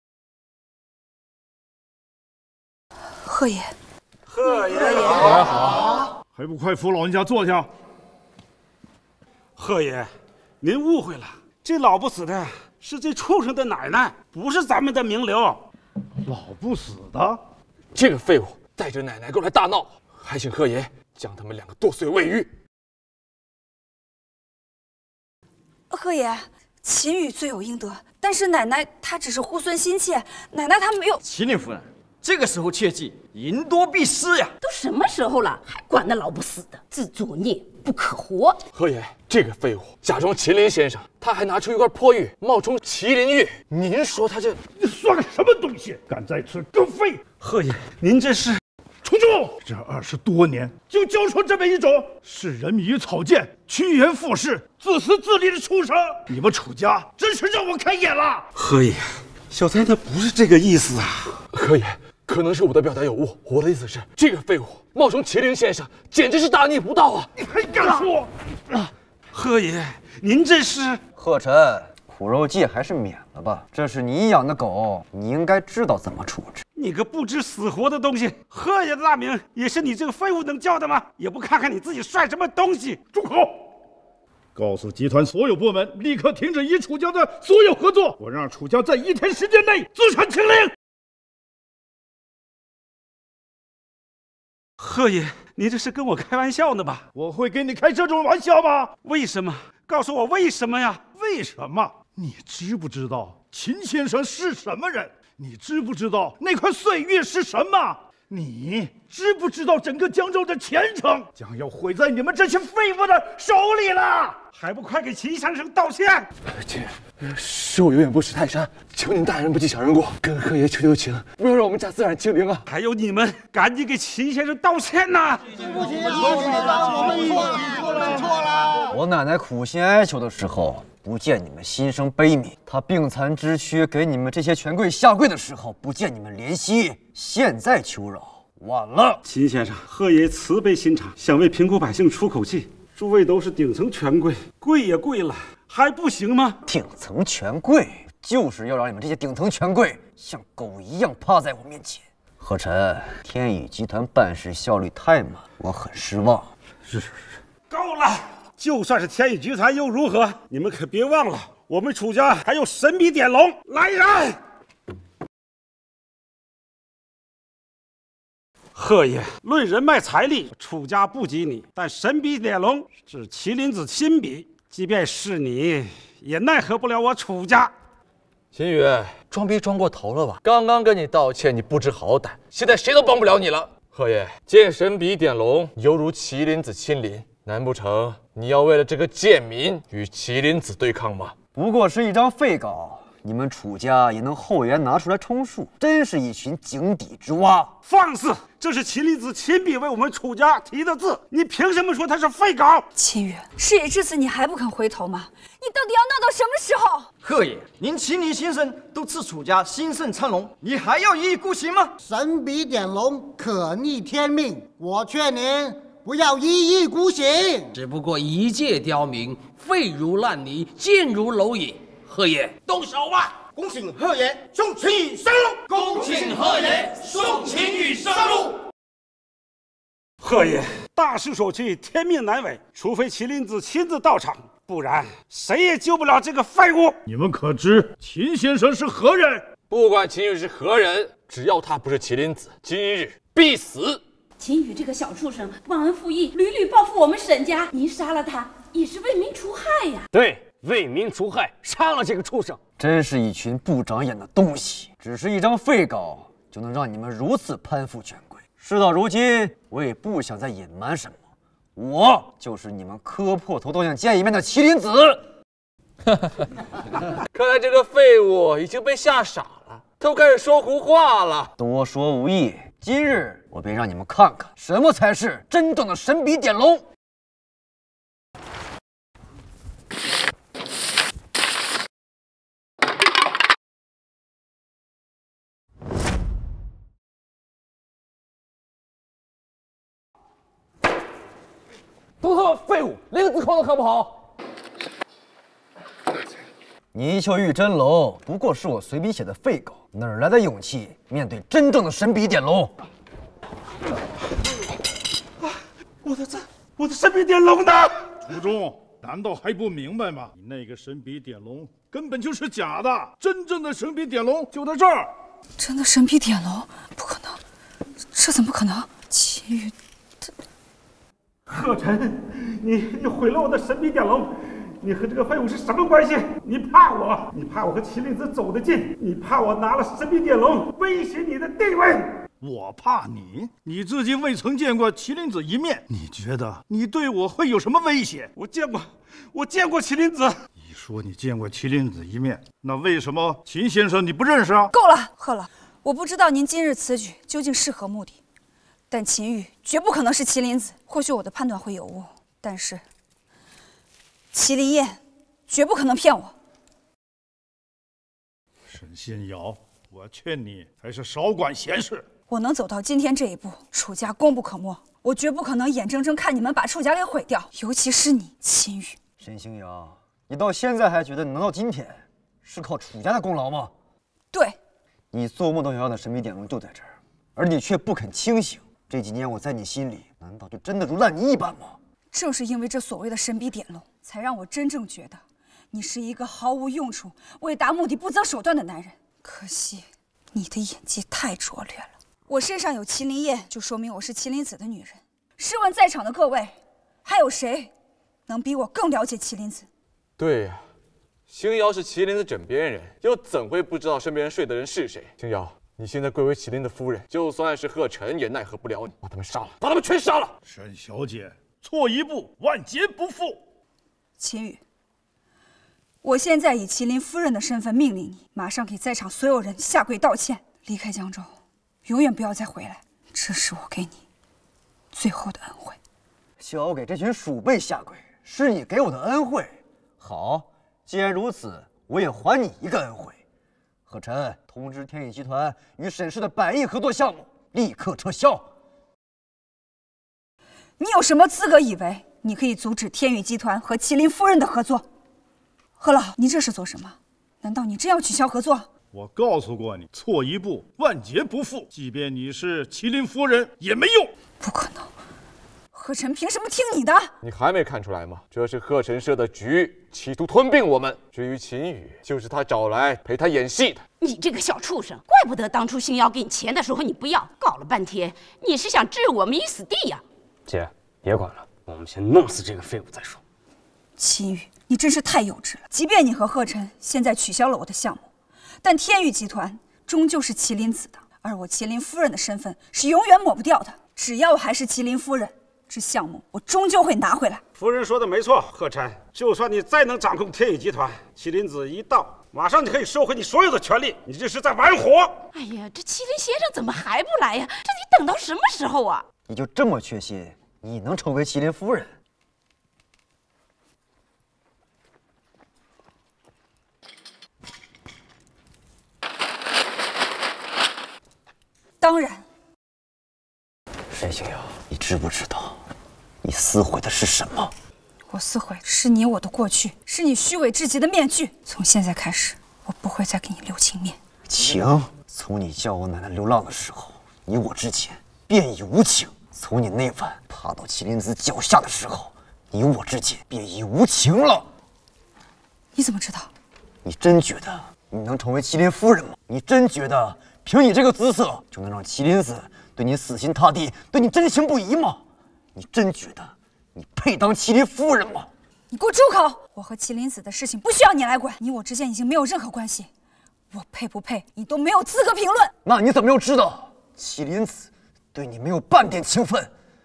贺爷， 贺爷好，还不快扶老人家坐下？ 贺爷，您误会了，这老不死的是这畜生的奶奶，不是咱们的名流。 老不死的， 这个废物带着奶奶过来大闹，还请贺爷将他们两个剁碎喂鱼。 贺爷，秦羽罪有应得，但是奶奶她只是猢狲心切，奶奶她没有。 麒麟夫人，这个时候切记淫多必失呀！ 都什么时候了，还管那老不死的，自作孽不可活。 贺爷，这个废物假装麒麟先生，他还拿出一块破玉冒充麒麟玉，您说他这算个什么东西？敢在此更废！ 贺爷，您这是出住！这20多年就教出这么一种视人民于草芥、趋炎附势、自私自利的畜生！你们楚家真是让我开眼了！ 贺爷，小三他不是这个意思啊！ 贺爷，可能是我的表达有误，我的意思是，这个废物冒充麒麟先生，简直是大逆不道啊！ 你还敢说？ 贺爷，您这是…… 贺晨，苦肉计还是免了吧。这是你养的狗，你应该知道怎么处置。 你个不知死活的东西！贺爷的大名也是你这个废物能叫的吗？也不看看你自己算什么东西！ 住口！告诉集团所有部门，立刻停止与楚家的所有合作！我让楚家在1天时间内资产清零！ 贺爷，你这是跟我开玩笑呢吧？ 我会跟你开这种玩笑吗？ 为什么？告诉我为什么呀？ 为什么？你知不知道秦先生是什么人？你知不知道那块碎玉是什么？你知不知道整个江州的前程将要毁在你们这些废物的手里了？ 还不快给秦先生道歉！ 亲，是我有眼不识泰山，求您大人不计小人过，跟贺爷求情，不要让我们家自然清零啊！ 还有你们，赶紧给秦先生道歉呐！ 对不起，我们错了。 我奶奶苦心哀求的时候，不见你们心生悲悯；她病残之躯给你们这些权贵下跪的时候，不见你们怜惜。现在求饶，晚了。 秦先生，贺爷慈悲心肠，想为贫苦百姓出口气。诸位都是顶层权贵，跪也跪了，还不行吗？ 顶层权贵就是要让你们这些顶层权贵像狗一样趴在我面前。贺晨，天宇集团办事效率太慢，我很失望。 是，够了！就算是天宇集团又如何？你们可别忘了，我们楚家还有神笔点龙。来人！贺爷，论人脉财力，楚家不及你，但神笔点龙是麒麟子亲笔，即便是你，也奈何不了我楚家。 秦宇，装逼装过头了吧？刚刚跟你道歉，你不知好歹，现在谁都帮不了你了。贺爷，见神笔点龙，犹如麒麟子亲临，难不成你要为了这个贱民与麒麟子对抗吗？ 不过是一张废稿， 你们楚家也能后援拿出来充数，真是一群井底之蛙！ 放肆！这是麒麟子亲笔为我们楚家题的字，你凭什么说他是废稿？ 秦羽，事已至此，你还不肯回头吗？你到底要闹到什么时候？ 贺爷，您麒麟先生都赐楚家兴盛昌隆，你还要一意孤行吗？ 神笔点龙，可逆天命，我劝您不要一意孤行。 只不过一介刁民，废如烂泥，贱如蝼蚁。贺爷，动手吧！ 恭请贺爷送秦羽上路。 恭请贺爷送秦羽上路。 贺爷，大势所趋，天命难违，除非麒麟子亲自到场，不然谁也救不了这个废物。 你们可知秦先生是何人？ 不管秦羽是何人，只要他不是麒麟子，今日必死。 秦羽这个小畜生，忘恩负义，屡屡报复我们沈家，您杀了他也是为民除害呀。 对，为民除害，杀了这个畜生。 真是一群不长眼的东西！只是一张废稿，就能让你们如此攀附权贵。事到如今，我也不想再隐瞒什么，我就是你们磕破头都想见一面的麒麟子。 看来这个废物已经被吓傻了，都开始说胡话了。 多说无益，今日我便让你们看看，什么才是真正的神笔点龙。 都他妈废物，连个字框都看不好！ 泥鳅玉真龙不过是我随笔写的废稿，哪来的勇气面对真正的神笔点龙？ 我的神笔点龙呢？ 楚中，难道还不明白吗？你那个神笔点龙根本就是假的，真正的神笔点龙就在这儿。 真的神笔点龙？不可能，这怎么可能？秦羽， 贺晨，你毁了我的神笔点龙，你和这个废物是什么关系？你怕我？你怕我和麒麟子走得近？你怕我拿了神笔点龙威胁你的地位？ 我怕你？你至今未曾见过麒麟子一面，你觉得你对我会有什么威胁？ 我见过麒麟子。 你说你见过麒麟子一面，那为什么秦先生你不认识啊？ 够了，贺老，我不知道您今日此举究竟是何目的。但秦羽绝不可能是麒麟子，或许我的判断会有误，但是麒麟宴绝不可能骗我。 沈新瑶，我劝你还是少管闲事。 我能走到今天这一步，楚家功不可没，我绝不可能眼睁睁看你们把楚家给毁掉，尤其是你，秦羽。 沈星瑶，你到现在还觉得你能到今天是靠楚家的功劳吗？ 对， 你做梦都想要的神笔点龙就在这儿，而你却不肯清醒。这几年我在你心里，难道就真的如烂泥一般吗？ 正是因为这所谓的神笔点龙，才让我真正觉得你是一个毫无用处、为达目的不择手段的男人。可惜你的演技太拙劣了。我身上有麒麟焰，就说明我是麒麟子的女人。试问在场的各位，还有谁能比我更了解麒麟子？ 对呀，星瑶是麒麟的枕边人，又怎会不知道身边睡的人是谁？星瑶，你现在贵为麒麟的夫人，就算是贺晨也奈何不了你。把他们杀了，把他们全杀了！ 沈小姐，错一步，万劫不复。 秦羽，我现在以麒麟夫人的身份命令你，马上给在场所有人下跪道歉，离开江州，永远不要再回来。这是我给你最后的恩惠。 交给这群鼠辈下跪，是你给我的恩惠。好，既然如此，我也还你一个恩惠。贺晨，通知天宇集团与沈氏的100亿合作项目立刻撤销。 你有什么资格以为你可以阻止天宇集团和麒麟夫人的合作？贺老，你这是做什么？难道你真要取消合作？ 我告诉过你，错一步，万劫不复。即便你是麒麟夫人，也没用。 不可能，贺晨凭什么听你的？ 你还没看出来吗？这是贺晨设的局，企图吞并我们。至于秦羽，就是他找来陪他演戏的。 你这个小畜生，怪不得当初星瑶给你钱的时候你不要，搞了半天你是想置我们于死地呀！ 姐，别管了，我们先弄死这个废物再说。 秦羽，你真是太幼稚了。即便你和贺晨现在取消了我的项目，但天宇集团终究是麒麟子的，而我麒麟夫人的身份是永远抹不掉的。只要我还是麒麟夫人，这项目我终究会拿回来。 夫人说的没错，贺晨，就算你再能掌控天宇集团，麒麟子一到， 马上就可以收回你所有的权利。你这是在玩火！ 哎呀，这麒麟先生怎么还不来呀？这得等到什么时候啊？ 你就这么确信你能成为麒麟夫人？ 当然。 沈星瑶，你知不知道，你撕毁的是什么？ 我撕毁是你我的过去，是你虚伪至极的面具。从现在开始，我不会再给你留情面。 情，从你叫我奶奶流浪的时候，你我之间便已无情；从你那晚爬到麒麟子脚下的时候，你我之间便已无情了。 你怎么知道？ 你真觉得你能成为麒麟夫人吗？你真觉得凭你这个姿色就能让麒麟子对你死心塌地，对你真情不移吗？你真觉得你配当麒麟夫人吗？ 你给我住口！我和麒麟子的事情不需要你来管，你我之间已经没有任何关系，我配不配你都没有资格评论。 那你怎么又知道麒麟子对你没有半点情分？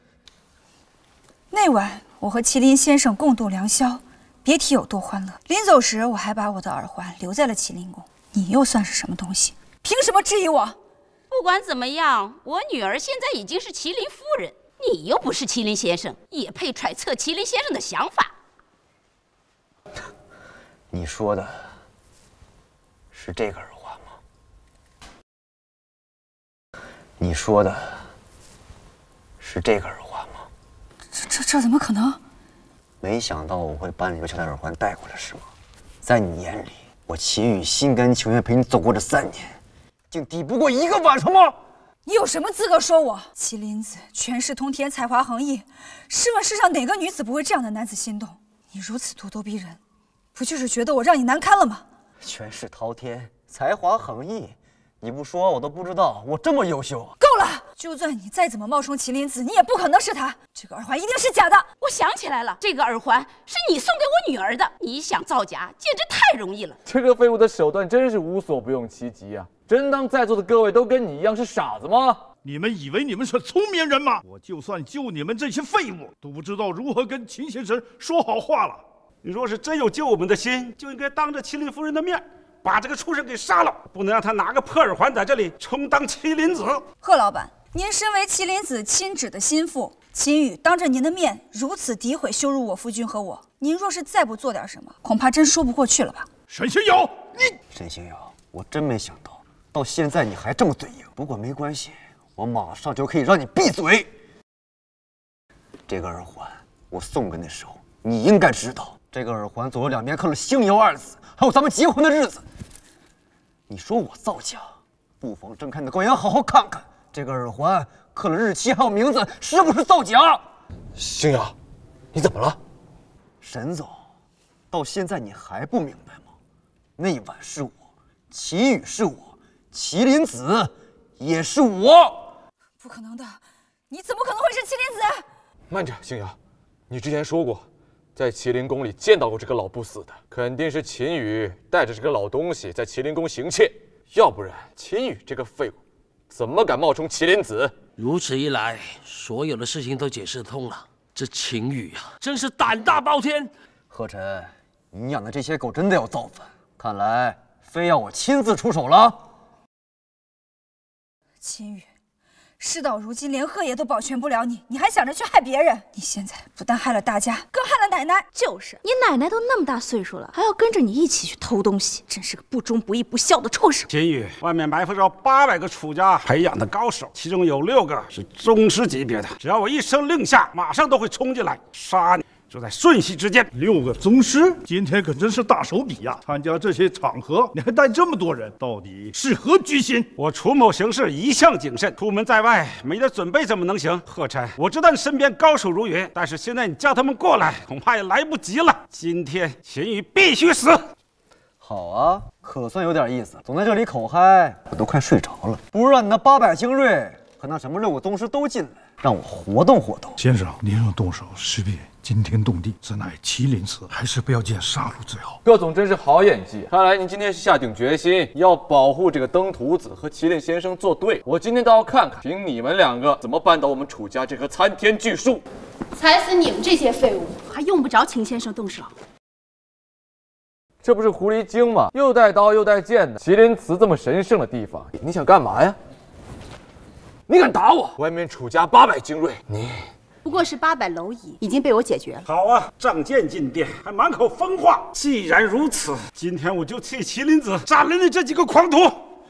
那晚我和麒麟先生共度良宵，别提有多欢乐。临走时我还把我的耳环留在了麒麟宫。你又算是什么东西？凭什么质疑我？ 不管怎么样，我女儿现在已经是麒麟夫人，你又不是麒麟先生，也配揣测麒麟先生的想法？ 你说的是这个耳环吗？你说的是这个耳环吗？ 这怎么可能？ 没想到我会把你留下的耳环带过来，是吗？在你眼里，我秦羽心甘情愿陪你走过这3年，竟抵不过1个晚上吗？ 你有什么资格说我？麒麟子权势通天，才华横溢，试问世上哪个女子不为这样的男子心动？你如此咄咄逼人，不就是觉得我让你难堪了吗？ 权势滔天，才华横溢，你不说我都不知道我这么优秀啊！ 够了！就算你再怎么冒充麒麟子，你也不可能是他。这个耳环一定是假的。 我想起来了，这个耳环是你送给我女儿的。你想造假，简直太容易了。 这个废物的手段真是无所不用其极啊！真当在座的各位都跟你一样是傻子吗？ 你们以为你们是聪明人吗？我就算救你们这些废物，都不知道如何跟秦先生说好话了。 你若是真有救我们的心，就应该当着麒麟夫人的面把这个畜生给杀了，不能让他拿个破耳环在这里充当麒麟子。 贺老板，您身为麒麟子亲旨的心腹，秦羽当着您的面如此诋毁羞辱我夫君和我，您若是再不做点什么，恐怕真说不过去了吧？ 沈星瑶，你沈星瑶，我真没想到现在你还这么嘴硬。不过没关系，我马上就可以让你闭嘴。这个耳环我送给那时候，你应该知道，这个耳环左右两边刻了星瑶2字，还有咱们结婚的日子。你说我造假，不妨睁开你的狗眼，好好看看这个耳环刻了日期还有名字，是不是造假？ 星瑶，你怎么了？ 沈总，到现在你还不明白吗？那晚是我，祁宇是我，麒麟子也是我。 不可能的，你怎么可能会是麒麟子？ 慢着，星瑶，你之前说过，在麒麟宫里见到过这个老不死的，肯定是秦羽带着这个老东西在麒麟宫行窃，要不然秦羽这个废物怎么敢冒充麒麟子？ 如此一来，所有的事情都解释通了。这秦羽啊，真是胆大包天。 贺晨，你养的这些狗真的要造反，看来非要我亲自出手了。 秦羽，事到如今，连贺爷都保全不了你，你还想着去害别人？你现在不但害了大家，更害了奶奶。 就是，你奶奶都那么大岁数了，还要跟着你一起去偷东西，真是个不忠不义不孝的畜生。 秦羽，外面埋伏着800个出家培养的高手，其中有6个是宗师级别的，只要我一声令下，马上都会冲进来杀你。就在瞬息之间 ，6个宗师，今天可真是大手笔呀！参加这些场合，你还带这么多人，到底是何居心？ 我楚某行事一向谨慎，出门在外没点准备怎么能行？贺琛，我知道你身边高手如云，但是现在你叫他们过来，恐怕也来不及了。今天秦羽必须死！ 好啊，可算有点意思。总在这里口嗨，我都快睡着了。不如让你那800精锐和那什么6个宗师都进来，让我活动活动。 先生，您若动手，势必惊天动地，此乃麒麟子，还是不要见杀戮最好。 贺总真是好演技，看来您今天是下定决心要保护这个登徒子和麒麟先生作对。我今天倒要看看，凭你们2个怎么扳倒我们楚家这棵参天巨树。 踩死你们这些废物，还用不着秦先生动手。 这不是狐狸精吗？又带刀又带剑的，麒麟祠这么神圣的地方，你想干嘛呀？你敢打我？外面楚家800精锐，你不过是800蝼蚁，已经被我解决了。 好啊，仗剑进殿，还满口疯话。既然如此，今天我就替麒麟子斩了你这几个狂徒。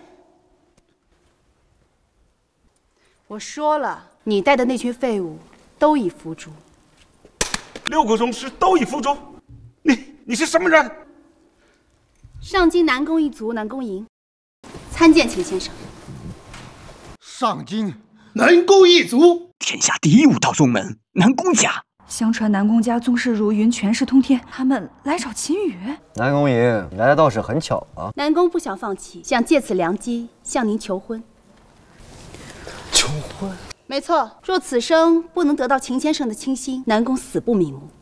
我说了，你带的那群废物都已伏诛。 6个宗师都已伏诛，你是什么人？ 上京南宫一族南宫营，参见秦先生。 上京南宫一族， 天下第一武道宗门南宫家。 相传南宫家宗室如云，权势通天，他们来找秦羽。 南宫营，你来的倒是很巧啊。 南宫不想放弃，想借此良机向您求婚。 求婚？ 没错，若此生不能得到秦先生的倾心，南宫死不瞑目。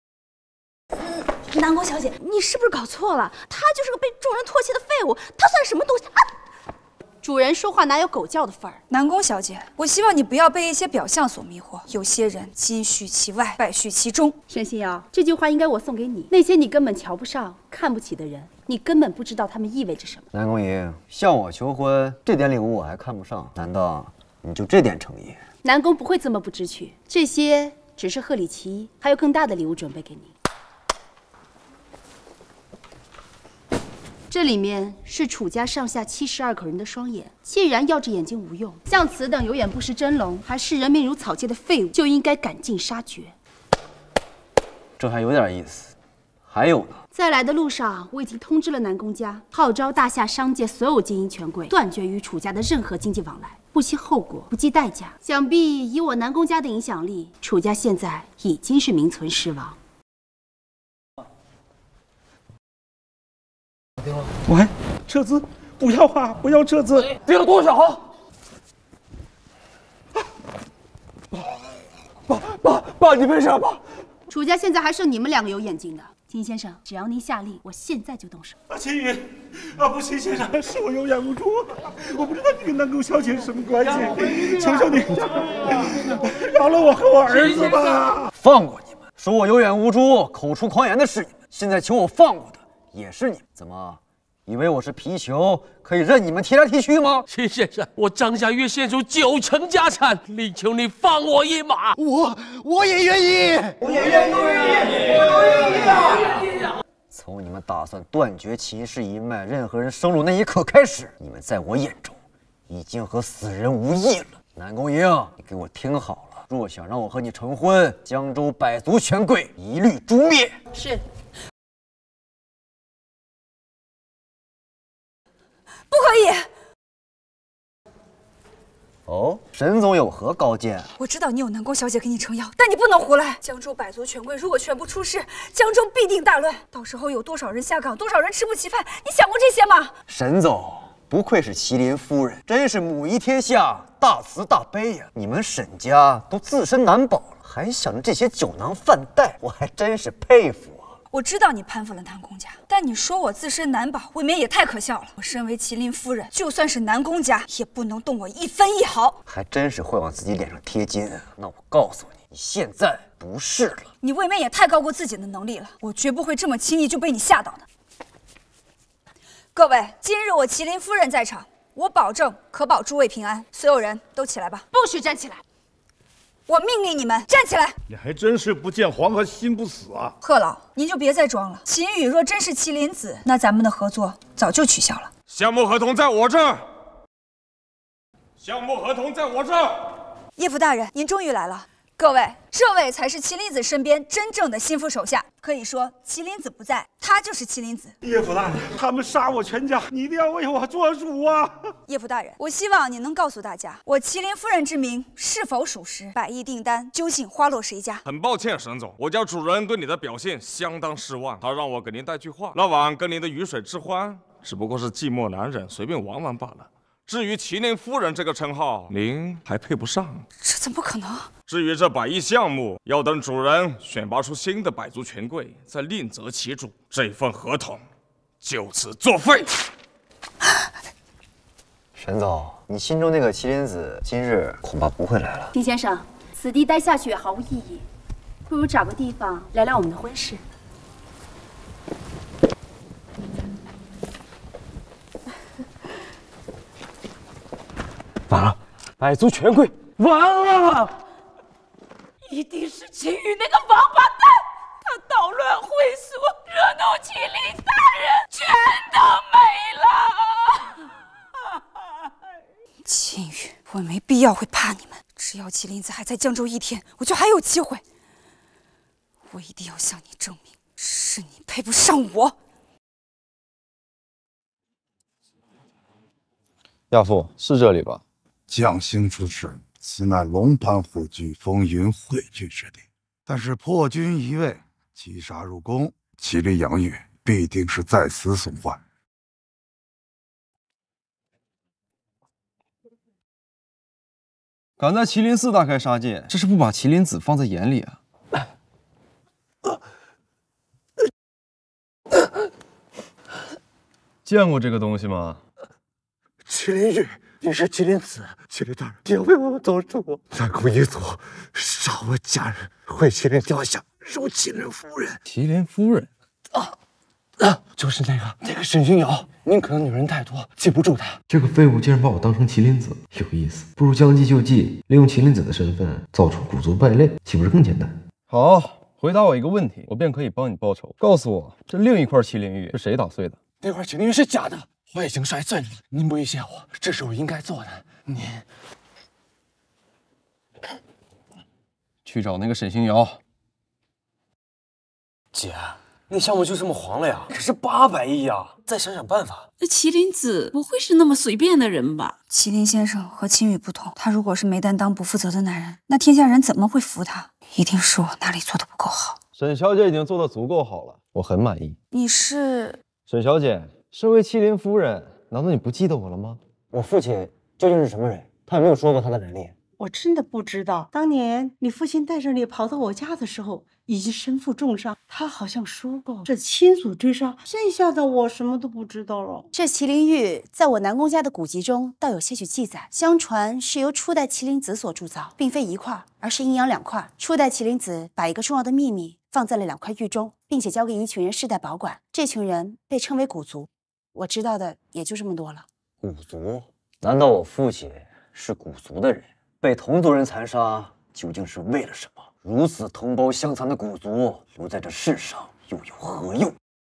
南宫小姐，你是不是搞错了？他就是个被众人唾弃的废物，他算什么东西啊？ 主人说话哪有狗叫的份儿？ 南宫小姐，我希望你不要被一些表象所迷惑。有些人金絮其外，败絮其中。 沈心瑶，这句话应该我送给你。那些你根本瞧不上、看不起的人，你根本不知道他们意味着什么。 南宫营，向我求婚，这点礼物我还看不上，难道你就这点诚意？ 南宫不会这么不知趣，这些只是贺礼其一，还有更大的礼物准备给你。这里面是楚家上下72口人的双眼，既然耀着眼睛无用，像此等有眼不识真龙，还视人命如草芥的废物，就应该赶尽杀绝。 这还有点意思。还有呢， 在来的路上，我已经通知了南宫家，号召大夏商界所有精英权贵，断绝与楚家的任何经济往来，不惜后果，不计代价。想必以我南宫家的影响力，楚家现在已经是名存实亡。 喂，撤资！不要啊！不要撤资！ 跌了多少？爸，你没事吧？ 楚家现在还剩你们2个有眼睛的。秦先生，只要您下令，我现在就动手。 秦羽，不，秦先生，是我有眼无珠，我不知道你跟南宫小姐是什么关系，求求你，饶了我和我儿子吧！ 放过你们！说我有眼无珠、口出狂言的是你们，现在求我放过的也是你们。怎么，以为我是皮球，可以任你们踢来踢去吗？ 秦先生，我张家月现出9成家产，力求你放我一马。 我也愿意， 我也愿意啊！ 从你们打算断绝秦氏一脉，任何人生路那一刻开始，你们在我眼中已经和死人无异了。南宫营，你给我听好了，若想让我和你成婚，江州百族权贵一律诛灭。 是。 不可以！ 哦，沈总有何高见？ 我知道你有南宫小姐给你撑腰，但你不能胡来。江州百族权贵如果全部出事，江州必定大乱。到时候有多少人下岗，多少人吃不起饭，你想过这些吗？ 沈总，不愧是麒麟夫人，真是母仪天下，大慈大悲呀！你们沈家都自身难保了，还想着这些酒囊饭袋，我还真是佩服啊！ 我知道你攀附了南宫家，但你说我自身难保，未免也太可笑了。我身为麒麟夫人，就算是南宫家，也不能动我1分1毫。 还真是会往自己脸上贴金。那我告诉你，你现在不是了。 你未免也太高估自己的能力了，我绝不会这么轻易就被你吓倒的。各位，今日我麒麟夫人在场，我保证可保诸位平安。所有人都起来吧。 不许站起来！ 我命令你们站起来！ 你还真是不见黄河心不死啊！ 贺老，您就别再装了。秦羽若真是麒麟子，那咱们的合作早就取消了。 项目合同在我这儿。项目合同在我这儿。 叶府大人，您终于来了。各位，这位才是麒麟子身边真正的心腹手下。可以说，麒麟子不在，他就是麒麟子。 叶府大人，他们杀我全家，你一定要为我做主啊！ 叶府大人，我希望你能告诉大家，我麒麟夫人之名是否属实？100亿订单究竟花落谁家？ 很抱歉，沈总，我家主人对你的表现相当失望，他让我给您带句话：那晚跟您的鱼水之欢，只不过是寂寞男人随便玩玩罢了。至于麒麟夫人这个称号，您还配不上。 这怎么可能？ 至于这100亿项目，要等主人选拔出新的百族权贵，再另择其主。这份合同就此作废。 沈总，你心中那个麒麟子，今日恐怕不会来了。 丁先生，此地待下去也毫无意义，不如找个地方聊聊我们的婚事。 百足全溃，完了！ 一定是秦羽那个王八蛋，他捣乱秽俗，惹怒麒麟大人，全都没了。 秦羽，我没必要会怕你们，只要麒麟子还在江州一天，我就还有机会。我一定要向你证明，是你配不上我。 亚父，是这里吧？ 将星出世，此乃龙盘虎踞、风云汇聚之地。但是破军一位，击杀入宫，麒麟杨玉必定是再次送还。 敢在麒麟寺大开杀戒，这是不把麒麟子放在眼里啊！见过这个东西吗？ 麒麟玉，你是麒麟子，麒麟大人，定为我们做主。南宫一族杀我家人，毁麒麟雕像，辱麒麟夫人。 麒麟夫人？ 就是那个沈君瑶。您可能女人太多，记不住她。 这个废物竟然把我当成麒麟子，有意思。不如将计就计，利用麒麟子的身份造出古族败类，岂不是更简单？ 好，回答我一个问题，我便可以帮你报仇。告诉我，这另一块麒麟玉是谁打碎的？ 那块麒麟玉是假的。我已经摔碎了，您不许谢我，这是我应该做的。您去找那个沈星瑶。 姐，那项目就这么黄了呀？可是800亿啊！再想想办法。 那麒麟子不会是那么随便的人吧？ 麒麟先生和秦羽不同，他如果是没担当、不负责的男人，那天下人怎么会服他？一定是我哪里做的不够好。 沈小姐已经做得足够好了，我很满意。 你是？ 沈小姐，身为麒麟夫人，难道你不记得我了吗？ 我父亲究竟是什么人？他有没有说过他的来历？ 我真的不知道，当年你父亲带着你跑到我家的时候，已经身负重伤。他好像说过，这亲祖追杀，剩下的我什么都不知道了。 这麒麟玉在我南宫家的古籍中倒有些许记载，相传是由初代麒麟子所铸造，并非一块，而是阴阳2块。初代麒麟子把一个重要的秘密放在了2块玉中，并且交给一群人世代保管。这群人被称为古族。我知道的也就这么多了。 古族？难道我父亲是古族的人？被同族人残杀，究竟是为了什么？如此同胞相残的古族，留在这世上又有何用？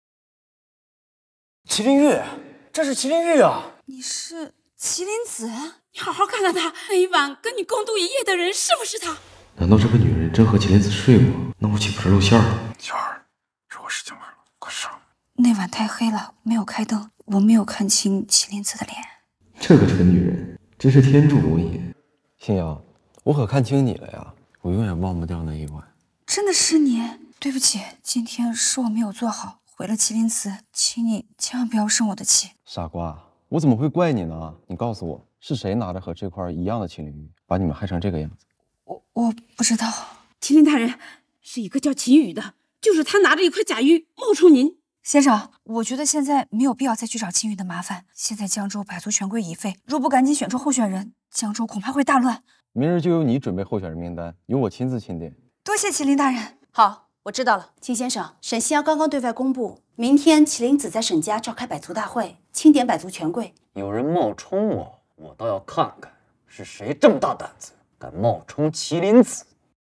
麒麟玉，这是麒麟玉啊！ 你是麒麟子？ 你好好看看他，那一晚跟你共度一夜的人是不是他？ 难道这个女人真和麒麟子睡过？那我岂不是露馅了？ 小儿，这有事情来了，快上！ 那晚太黑了，没有开灯，我没有看清麒麟子的脸。 这个蠢女人真是天助我也！ 星瑶，我可看清你了呀！我永远忘不掉那一晚。 真的是你？对不起，今天是我没有做好，毁了麒麟子，请你千万不要生我的气。 傻瓜，我怎么会怪你呢？你告诉我，是谁拿着和这块一样的麒麟玉，把你们害成这个样子？ 我不知道。 麒麟大人，是一个叫秦羽的，就是他拿着一块假玉冒充您。 先生，我觉得现在没有必要再去找秦羽的麻烦。现在江州百足全归已废，若不赶紧选出候选人，江州恐怕会大乱。 明日就由你准备候选人名单，由我亲自钦点。 多谢麒麟大人。 好，我知道了。秦先生，沈西瑶刚刚对外公布，明天麒麟子在沈家召开百足大会，钦点百足全贵。 有人冒充我，我倒要看看是谁这么大胆子，敢冒充麒麟子。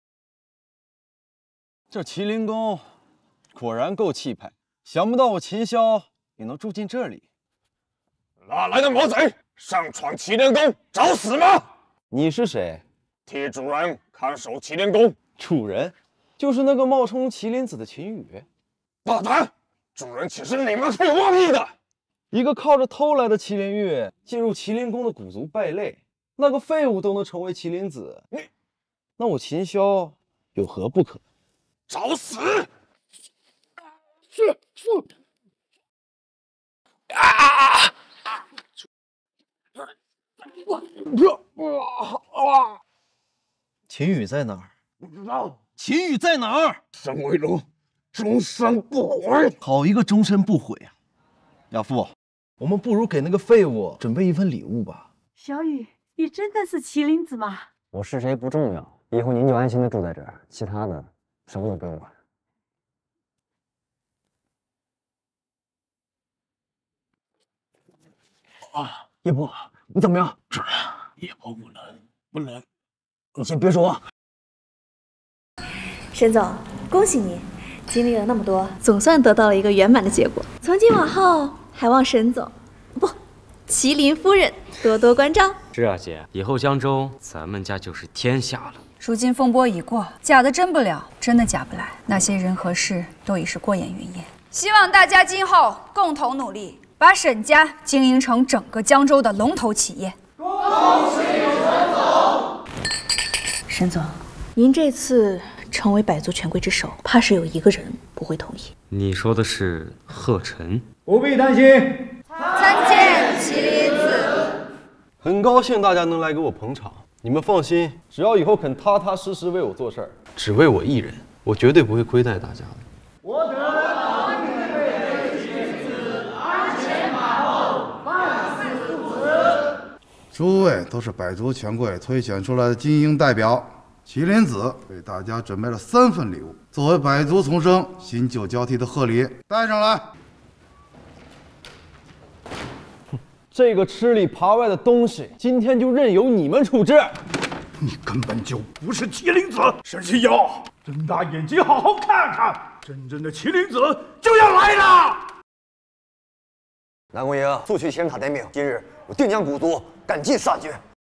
这麒麟宫果然够气派，想不到我秦霄也能住进这里。 哪来的魔贼，上闯麒麟宫，找死吗？ 你是谁？ 替主人看守麒麟宫。 主人，就是那个冒充麒麟子的秦羽。 大胆！主人岂是你们可以妄议的？ 一个靠着偷来的麒麟玉进入麒麟宫的古族败类，那个废物都能成为麒麟子，那我秦霄有何不可？ 找死！ 是。 秦羽在哪儿？ 不知道。 秦羽在哪儿？ 沈为龙，终身不悔。 好一个终身不悔啊！亚父，我们不如给那个废物准备一份礼物吧。 小雨，你真的是麒麟子吗？ 我是谁不重要，以后您就安心的住在这儿，其他的什么都不用管。 啊，叶波，你怎么样？ 主人，叶波无能， 不能。你先别说话。 沈总，恭喜你，经历了那么多，总算得到了一个圆满的结果。从今往后，还望沈总，不，麒麟夫人多多关照。 是啊，姐，以后江州咱们家就是天下了。 如今风波已过，假的真不了，真的假不来，那些人和事都已是过眼云烟。希望大家今后共同努力，把沈家经营成整个江州的龙头企业。 恭喜沈总！ 沈总，您这次成为百族权贵之首，怕是有一个人不会同意。 你说的是贺晨？ 不必担心。 参见麒麟子。 很高兴大家能来给我捧场。你们放心，只要以后肯踏踏实实为我做事儿，只为我一人，我绝对不会亏待大家的。 我等当日为其子，鞍前马后，万死不辞。 诸位都是百族权贵推选出来的精英代表，麒麟子为大家准备了3份礼物，作为百族重生、新旧交替的贺礼，带上来。 这个吃里扒外的东西，今天就任由你们处置。 你根本就不是麒麟子，沈西瑶，睁大眼睛好好看看，真正的麒麟子就要来了。 南宫营速去仙人塔待命，今日我定将古族赶尽杀绝。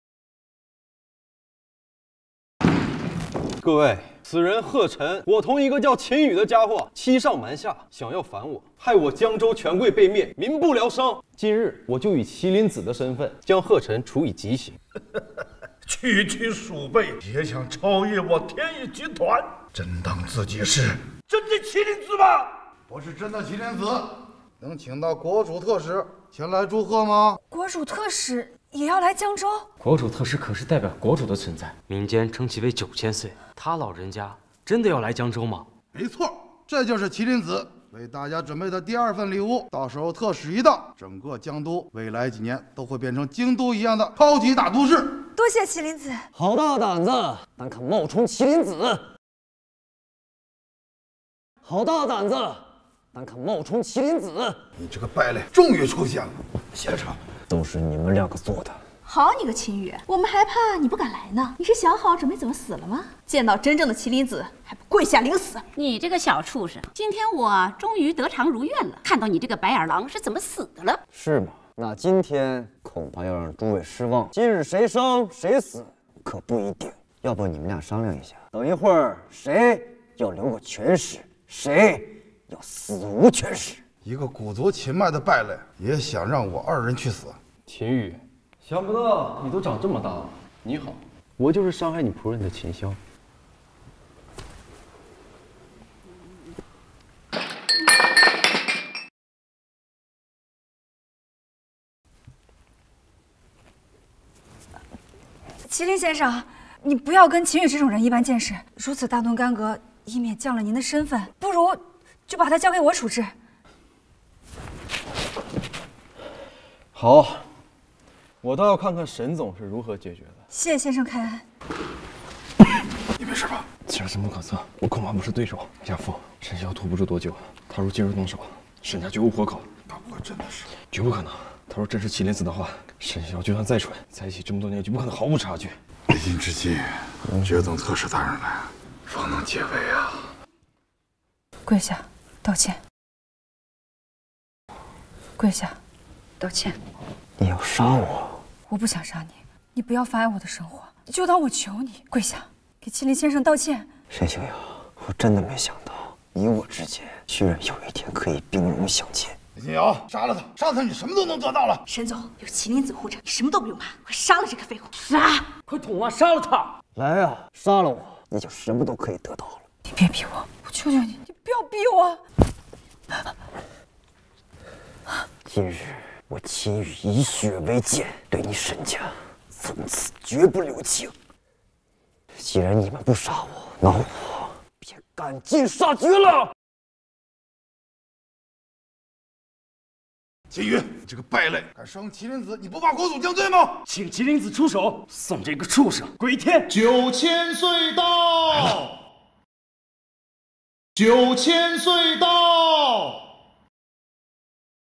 各位，此人贺晨，我同一个叫秦羽的家伙欺上瞒下，想要反我，害我江州权贵被灭，民不聊生。今日我就以麒麟子的身份，将贺晨处以极刑。 区区鼠辈也想超越我天宇集团，真当自己是真的麒麟子吗？ 我是真的麒麟子，能请到国主特使前来祝贺吗？ 国主特使也要来江州？ 国主特使可是代表国主的存在，民间称其为9000岁。他老人家真的要来江州吗？ 没错，这就是麒麟子为大家准备的第2份礼物。到时候特使一到，整个江都未来几年都会变成京都一样的超级大都市。 多谢麒麟子。 好大胆子，胆敢冒充麒麟子！好大胆子，胆敢冒充麒麟子！ 你这个败类终于出现了， 谢场都是你们2个做的。 好你个秦羽，我们还怕你不敢来呢。你是想好准备怎么死了吗？见到真正的麒麟子还不跪下领死？ 你这个小畜生，今天我终于得偿如愿了。看到你这个白眼狼是怎么死的了？ 是吗？那今天恐怕要让诸位失望。今日谁生谁死可不一定，要不你们俩商量一下，等一会儿谁要留个全尸，谁要死无全尸。 一个古族秦脉的败类，也想让我2人去死？ 秦羽，想不到你都长这么大了。你好，我就是伤害你仆人的秦霄。 麒麟先生，你不要跟秦羽这种人一般见识，如此大动干戈，以免降了您的身份，不如就把他交给我处置。 好，我倒要看看沈总是如何解决的。 谢谢先生开恩。 你没事吧？此人深不可测，我恐怕不是对手。亚父，沈霄拖不住多久，他若今日动手，沈家绝无活口。 他不会真的是？ 绝不可能。他若真是麒麟子的话，沈霄就算再蠢，在一起这么多年，绝不可能毫无察觉。 必经之计，绝等特使大人来，方能解围啊！ 跪下，道歉。跪下，道歉。 你要杀我？ 我不想杀你，你不要妨碍我的生活，就当我求你。跪下，给麒麟先生道歉。 沈清瑶，我真的没想到，你我之间居然有一天可以兵戎相见。 李金瑶，杀了他，杀了他，你什么都能得到了。 沈总有麒麟子护着，你什么都不用怕，快杀了这个废物！ 杀！快捅啊！杀了他！ 来啊，杀了我，你就什么都可以得到了。 你别逼我，我求求你，你不要逼我。 今日我秦羽以血为鉴，对你沈家从此绝不留情。既然你们不杀我，那我便赶尽杀绝了。 秦羽，你这个败类，敢伤麒麟子，你不怕国主降罪吗？ 请麒麟子出手，送这个畜生归天。 9000岁到，9000岁到。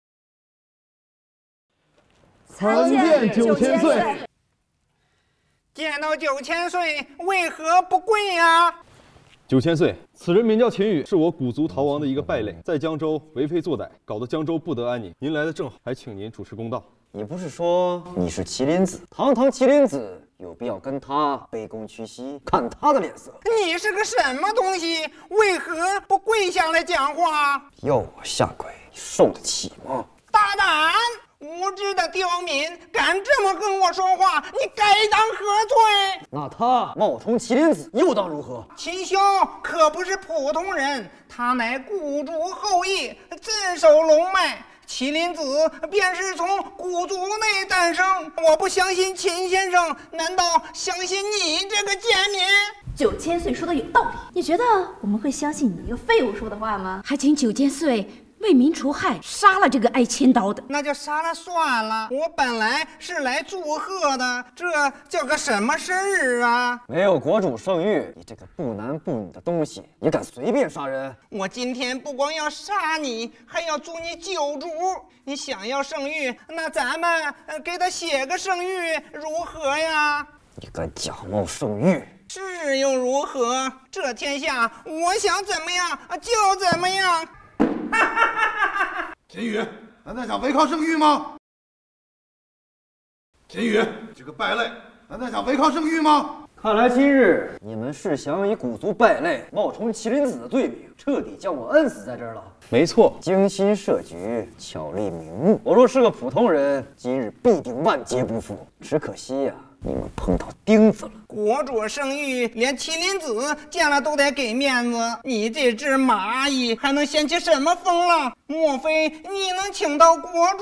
参见9000岁。 见到9000岁，为何不跪呀 ？9000岁，此人名叫秦羽，是我古族逃亡的一个败类，在江州为非作歹，搞得江州不得安宁。您来的正好，还请您主持公道。 你不是说你是麒麟子？堂堂麒麟子，有必要跟他卑躬屈膝，看他的脸色？ 你是个什么东西？为何不跪下来讲话？ 要我下跪，你受得起吗？ 大胆！无知的刁民，敢这么跟我说话，你该当何罪？ 那他冒充麒麟子又当如何？ 秦兄可不是普通人，他乃古族后裔，自守龙脉。麒麟子便是从古族内诞生。我不相信秦先生，难道相信你这个贱民 ？9000岁说的有道理，你觉得我们会相信你一个废物说的话吗？ 还请9000岁为民除害，杀了这个挨千刀的。 那就杀了算了，我本来是来祝贺的，这叫个什么事儿啊？ 没有国主圣谕，你这个不男不女的东西，也敢随便杀人？ 我今天不光要杀你，还要祝你救主。你想要圣谕，那咱们给他写个圣谕如何呀？ 你敢假冒圣谕？ 是又如何？这天下，我想怎么样就怎么样。 秦羽，难道想违抗圣谕吗？秦羽，这个败类，难道想违抗圣谕吗？ 看来今日你们是想以古族败类冒充麒麟子的罪名，彻底将我摁死在这儿了。 没错， 精心设局，巧立名目。我若是个普通人，今日必定万劫不复。只可惜呀，你们碰到钉子了。 国主圣谕，连麒麟子见了都得给面子，你这只蚂蚁还能掀起什么风浪？莫非你能请到国主？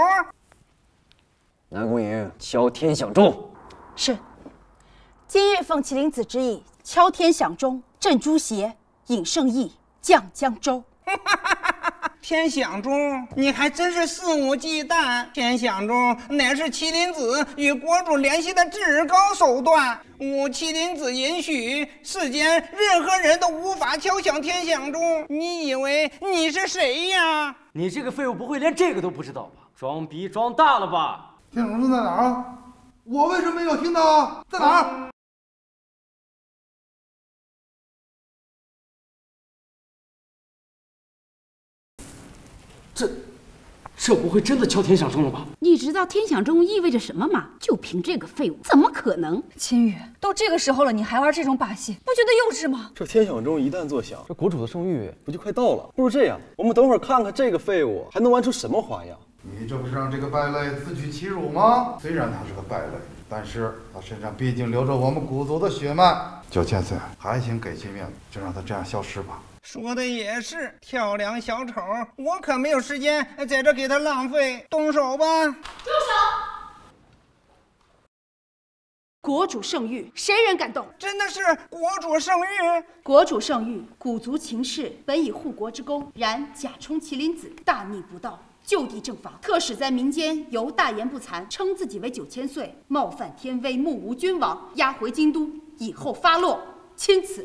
南宫瀛，敲天响钟。 是。今日奉麒麟子之意，敲天响钟，镇诸邪，引圣意，降江州。 天响钟，你还真是肆无忌惮。天响钟乃是麒麟子与国主联系的至高手段，无麒麟子允许，世间任何人都无法敲响天响钟。你以为你是谁呀？ 你这个废物不会连这个都不知道吧？装逼装大了吧？ 天响钟在哪儿啊？我为什么没有听到啊？在哪儿？ 这不会真的敲天响钟了吧？ 你知道天响钟意味着什么吗？就凭这个废物，怎么可能？ 秦羽，都这个时候了，你还玩这种把戏，不觉得幼稚吗？ 这天响钟一旦作响，这国主的圣谕不就快到了？不如这样，我们等会儿看看这个废物还能玩出什么花样。 你这不是让这个败类自取其辱吗？虽然他是个败类，但是他身上毕竟流着我们古族的血脉。9000岁，还请给些面子，就让他这样消失吧。 说的也是，跳梁小丑，我可没有时间在这给他浪费。动手吧！ 住手！国主圣谕，谁人敢动？ 真的是国主圣谕。 国主圣谕，古族秦氏本以护国之功，然假充麒麟子，大逆不道，就地正法，特使在民间犹大言不惭，称自己为9000岁，冒犯天威，目无君王，押回京都，以后发落，钦此。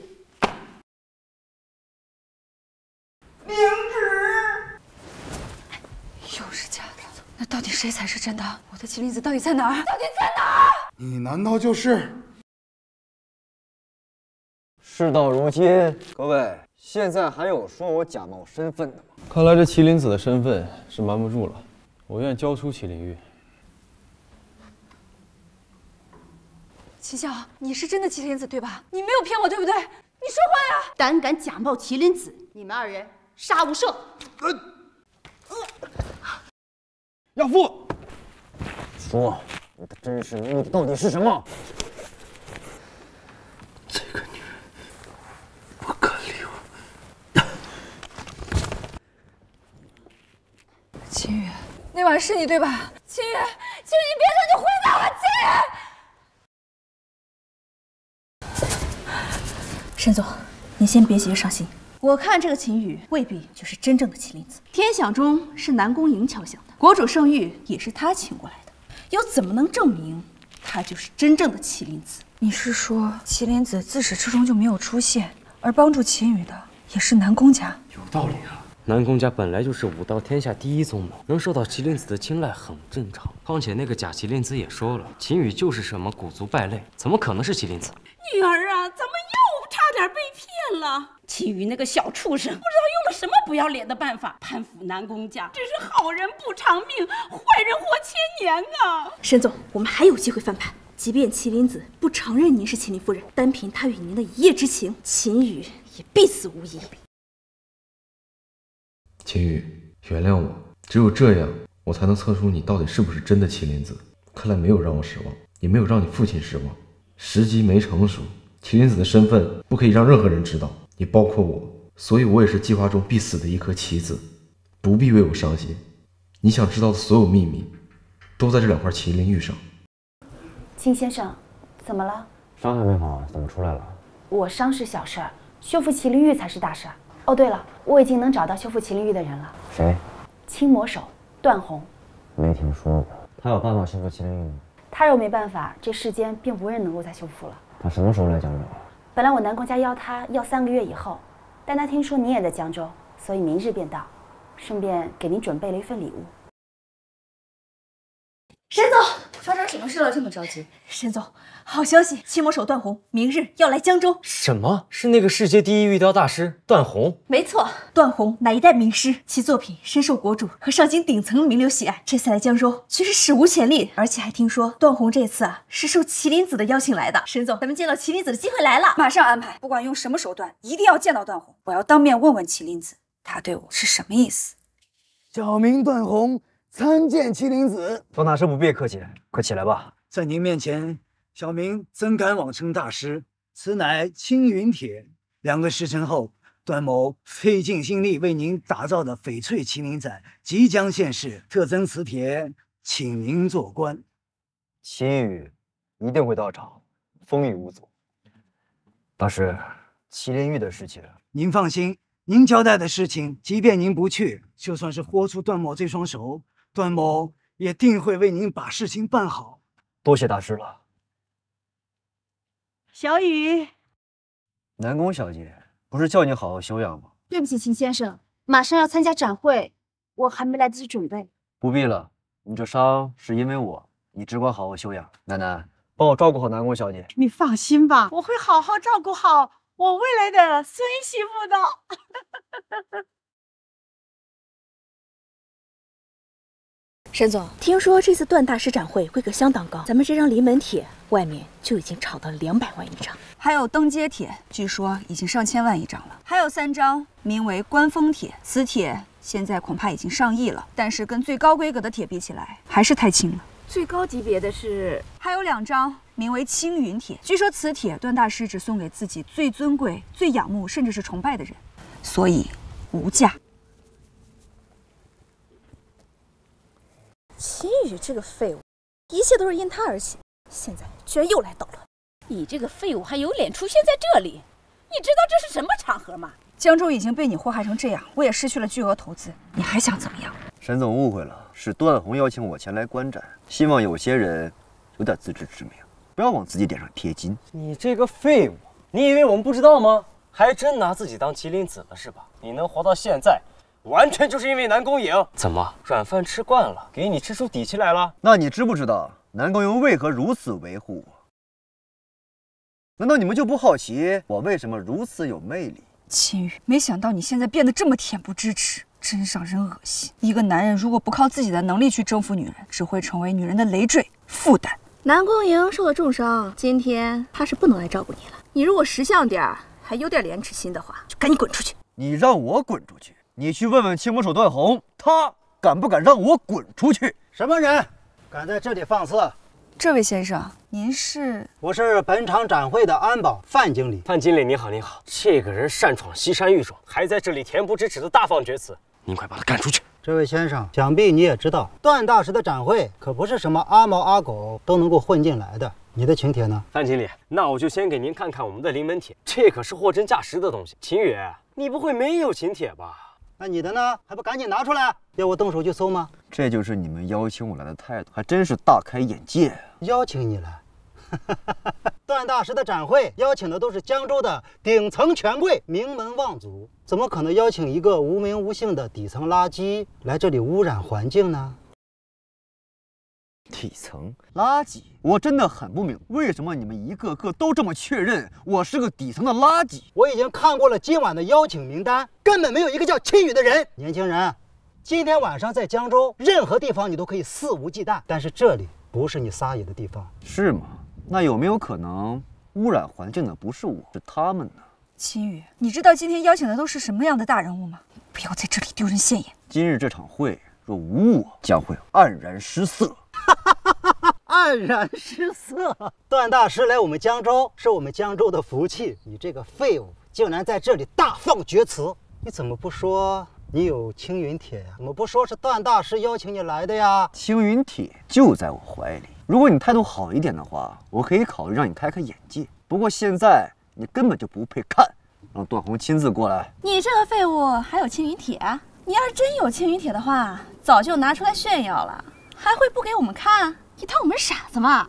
领旨。 又是假的，那到底谁才是真的？我的麒麟子到底在哪儿？ 到底在哪儿？ 你难道就是？ 事到如今，各位，现在还有说我假冒身份的吗？ 看来这麒麟子的身份是瞒不住了，我愿交出麒麟玉。 秦笑，你是真的麒麟子对吧？你没有骗我对不对？你说话呀！ 胆敢假冒麒麟子，你们2人杀无赦！ 亚父， 说，你的真实目的到底是什么？ 这个女人不可留。 秦羽，那晚是你对吧？秦羽，秦羽，你别说你回答我，秦羽。 沈总，你先别急着上心。我看这个秦羽未必就是真正的麒麟子。天响钟是南宫瀛敲响的，国主圣谕也是他请过来的，又怎么能证明他就是真正的麒麟子？ 你是说麒麟子自始至终就没有出现，而帮助秦羽的也是南宫家？ 有道理啊！ 南宫家本来就是武道天下第一宗门，能受到麒麟子的青睐很正常。况且那个假麒麟子也说了，秦羽就是什么古族败类，怎么可能是麒麟子？ 女儿啊，咱们又差点被骗了。秦羽那个小畜生，不知道用了什么不要脸的办法，攀附南宫家，真是好人不长命，坏人活千年啊！ 沈总，我们还有机会翻盘。即便麒麟子不承认您是麒麟夫人，单凭他与您的一夜之情，秦羽也必死无疑。 秦羽，原谅我，只有这样，我才能测出你到底是不是真的麒麟子。看来没有让我失望，也没有让你父亲失望。时机没成熟，麒麟子的身份不可以让任何人知道，也包括我，所以我也是计划中必死的一颗棋子。不必为我伤心，你想知道的所有秘密，都在这2块麒麟玉上。 秦先生，怎么了？ 伤还没好，怎么出来了？ 我伤是小事儿，修复麒麟玉才是大事儿。哦，对了，我已经能找到修复麒麟玉的人了。 谁？ 青魔手段宏。 没听说过。他有办法修复麒麟玉吗？ 他若没办法，这世间便无人能够再修复了。 他什么时候来江州？ 本来我南宫家要他要3个月以后，但他听说你也在江州，所以明日便到，顺便给您准备了一份礼物。 沈总， 发生什么事了？这么着急？ 沈总，好消息，青魔手段宏明日要来江州。 什么？是那个世界第一玉雕大师段宏？ 没错，段宏乃一代名师，其作品深受国主和上京顶层名流喜爱。这次来江州，却是史无前例，而且还听说段宏这次是受麒麟子的邀请来的。沈总，咱们见到麒麟子的机会来了， 马上安排，不管用什么手段，一定要见到段宏。我要当面问问麒麟子，他对我是什么意思？ 小名段宏，参见麒麟子。 段大师不必客气，快起来吧。 在您面前，小名怎敢妄称大师？此乃青云帖。2个时辰后，段某费尽心力为您打造的翡翠麒麟盏即将现世，特赠此帖，请您做官。 秦羽一定会到场，风雨无阻。大师，麒麟玉的事情， 您放心，您交代的事情，即便您不去，就算是豁出段某这双手，段某也定会为您把事情办好。 多谢大师了。 小雨， 南宫小姐，不是叫你好好休养吗？ 对不起，秦先生，马上要参加展会，我还没来得及准备。 不必了，你这伤是因为我，你只管好好休养。奶奶，帮我照顾好南宫小姐。 你放心吧，我会好好照顾好我未来的孙媳妇的。 沈总，听说这次段大师展会规格相当高，咱们这张临门帖外面就已经炒到了200万一张， 还有登阶帖，据说已经上千万一张了，还有3张名为官封帖，此帖现在恐怕已经上亿了，但是跟最高规格的帖比起来，还是太轻了。最高级别的是还有2张名为青云帖，据说此帖段大师只送给自己最尊贵、最仰慕，甚至是崇拜的人，所以无价。 秦羽这个废物，一切都是因他而起，现在居然又来捣乱。 你这个废物还有脸出现在这里？你知道这是什么场合吗？ 江州已经被你祸害成这样，我也失去了巨额投资，你还想怎么样？ 沈总误会了，是段宏邀请我前来观展，希望有些人有点自知之明，不要往自己脸上贴金。 你这个废物，你以为我们不知道吗？还真拿自己当麒麟子了是吧？你能活到现在，完全就是因为南宫颖。怎么，软饭吃惯了，给你吃出底气来了？ 那你知不知道南宫颖为何如此维护我？难道你们就不好奇我为什么如此有魅力？ 秦羽，没想到你现在变得这么恬不知耻，真让人恶心。一个男人如果不靠自己的能力去征服女人，只会成为女人的累赘、负担。 南宫莹受了重伤，今天他是不能来照顾你了。你如果识相点儿，还有点廉耻心的话，就赶紧滚出去。 你让我滚出去？你去问问青魔手段宏，他敢不敢让我滚出去？ 什么人敢在这里放肆？ 这位先生，您是？ 我是本场展会的安保范经理。 范经理，你好，你好。这个人擅闯西山玉手，还在这里恬不知耻的大放厥词，您快把他赶出去。 这位先生，想必你也知道，段大师的展会可不是什么阿猫阿狗都能够混进来的。你的请帖呢？ 范经理，那我就先给您看看我们的临门帖，这可是货真价实的东西。秦羽，你不会没有请帖吧？ 那你的呢？还不赶紧拿出来？要我动手去搜吗？ 这就是你们邀请我来的态度，还真是大开眼界。 邀请你来， 段大师的展会邀请的都是江州的顶层权贵、名门望族，怎么可能邀请一个无名无姓的底层垃圾来这里污染环境呢？ 底层垃圾，我真的很不明白，为什么你们一个个都这么确认我是个底层的垃圾？ 我已经看过了今晚的邀请名单，根本没有一个叫青雨的人。年轻人，今天晚上在江州任何地方你都可以肆无忌惮，但是这里不是你撒野的地方。 是吗？那有没有可能污染环境的不是我，是他们呢？ 秦宇，你知道今天邀请的都是什么样的大人物吗？不要在这里丢人现眼。 今日这场会若无我，将会黯然失色。 黯然失色。段大师来我们江州是我们江州的福气，你这个废物竟然在这里大放厥词！你怎么不说你有青云帖呀？怎么不说是段大师邀请你来的呀？ 青云帖就在我怀里，如果你态度好一点的话，我可以考虑让你开开眼界。不过现在你根本就不配看，让段宏亲自过来。 你这个废物还有青云帖？你要是真有青云帖的话，早就拿出来炫耀了，还会不给我们看？你当我们傻子吗？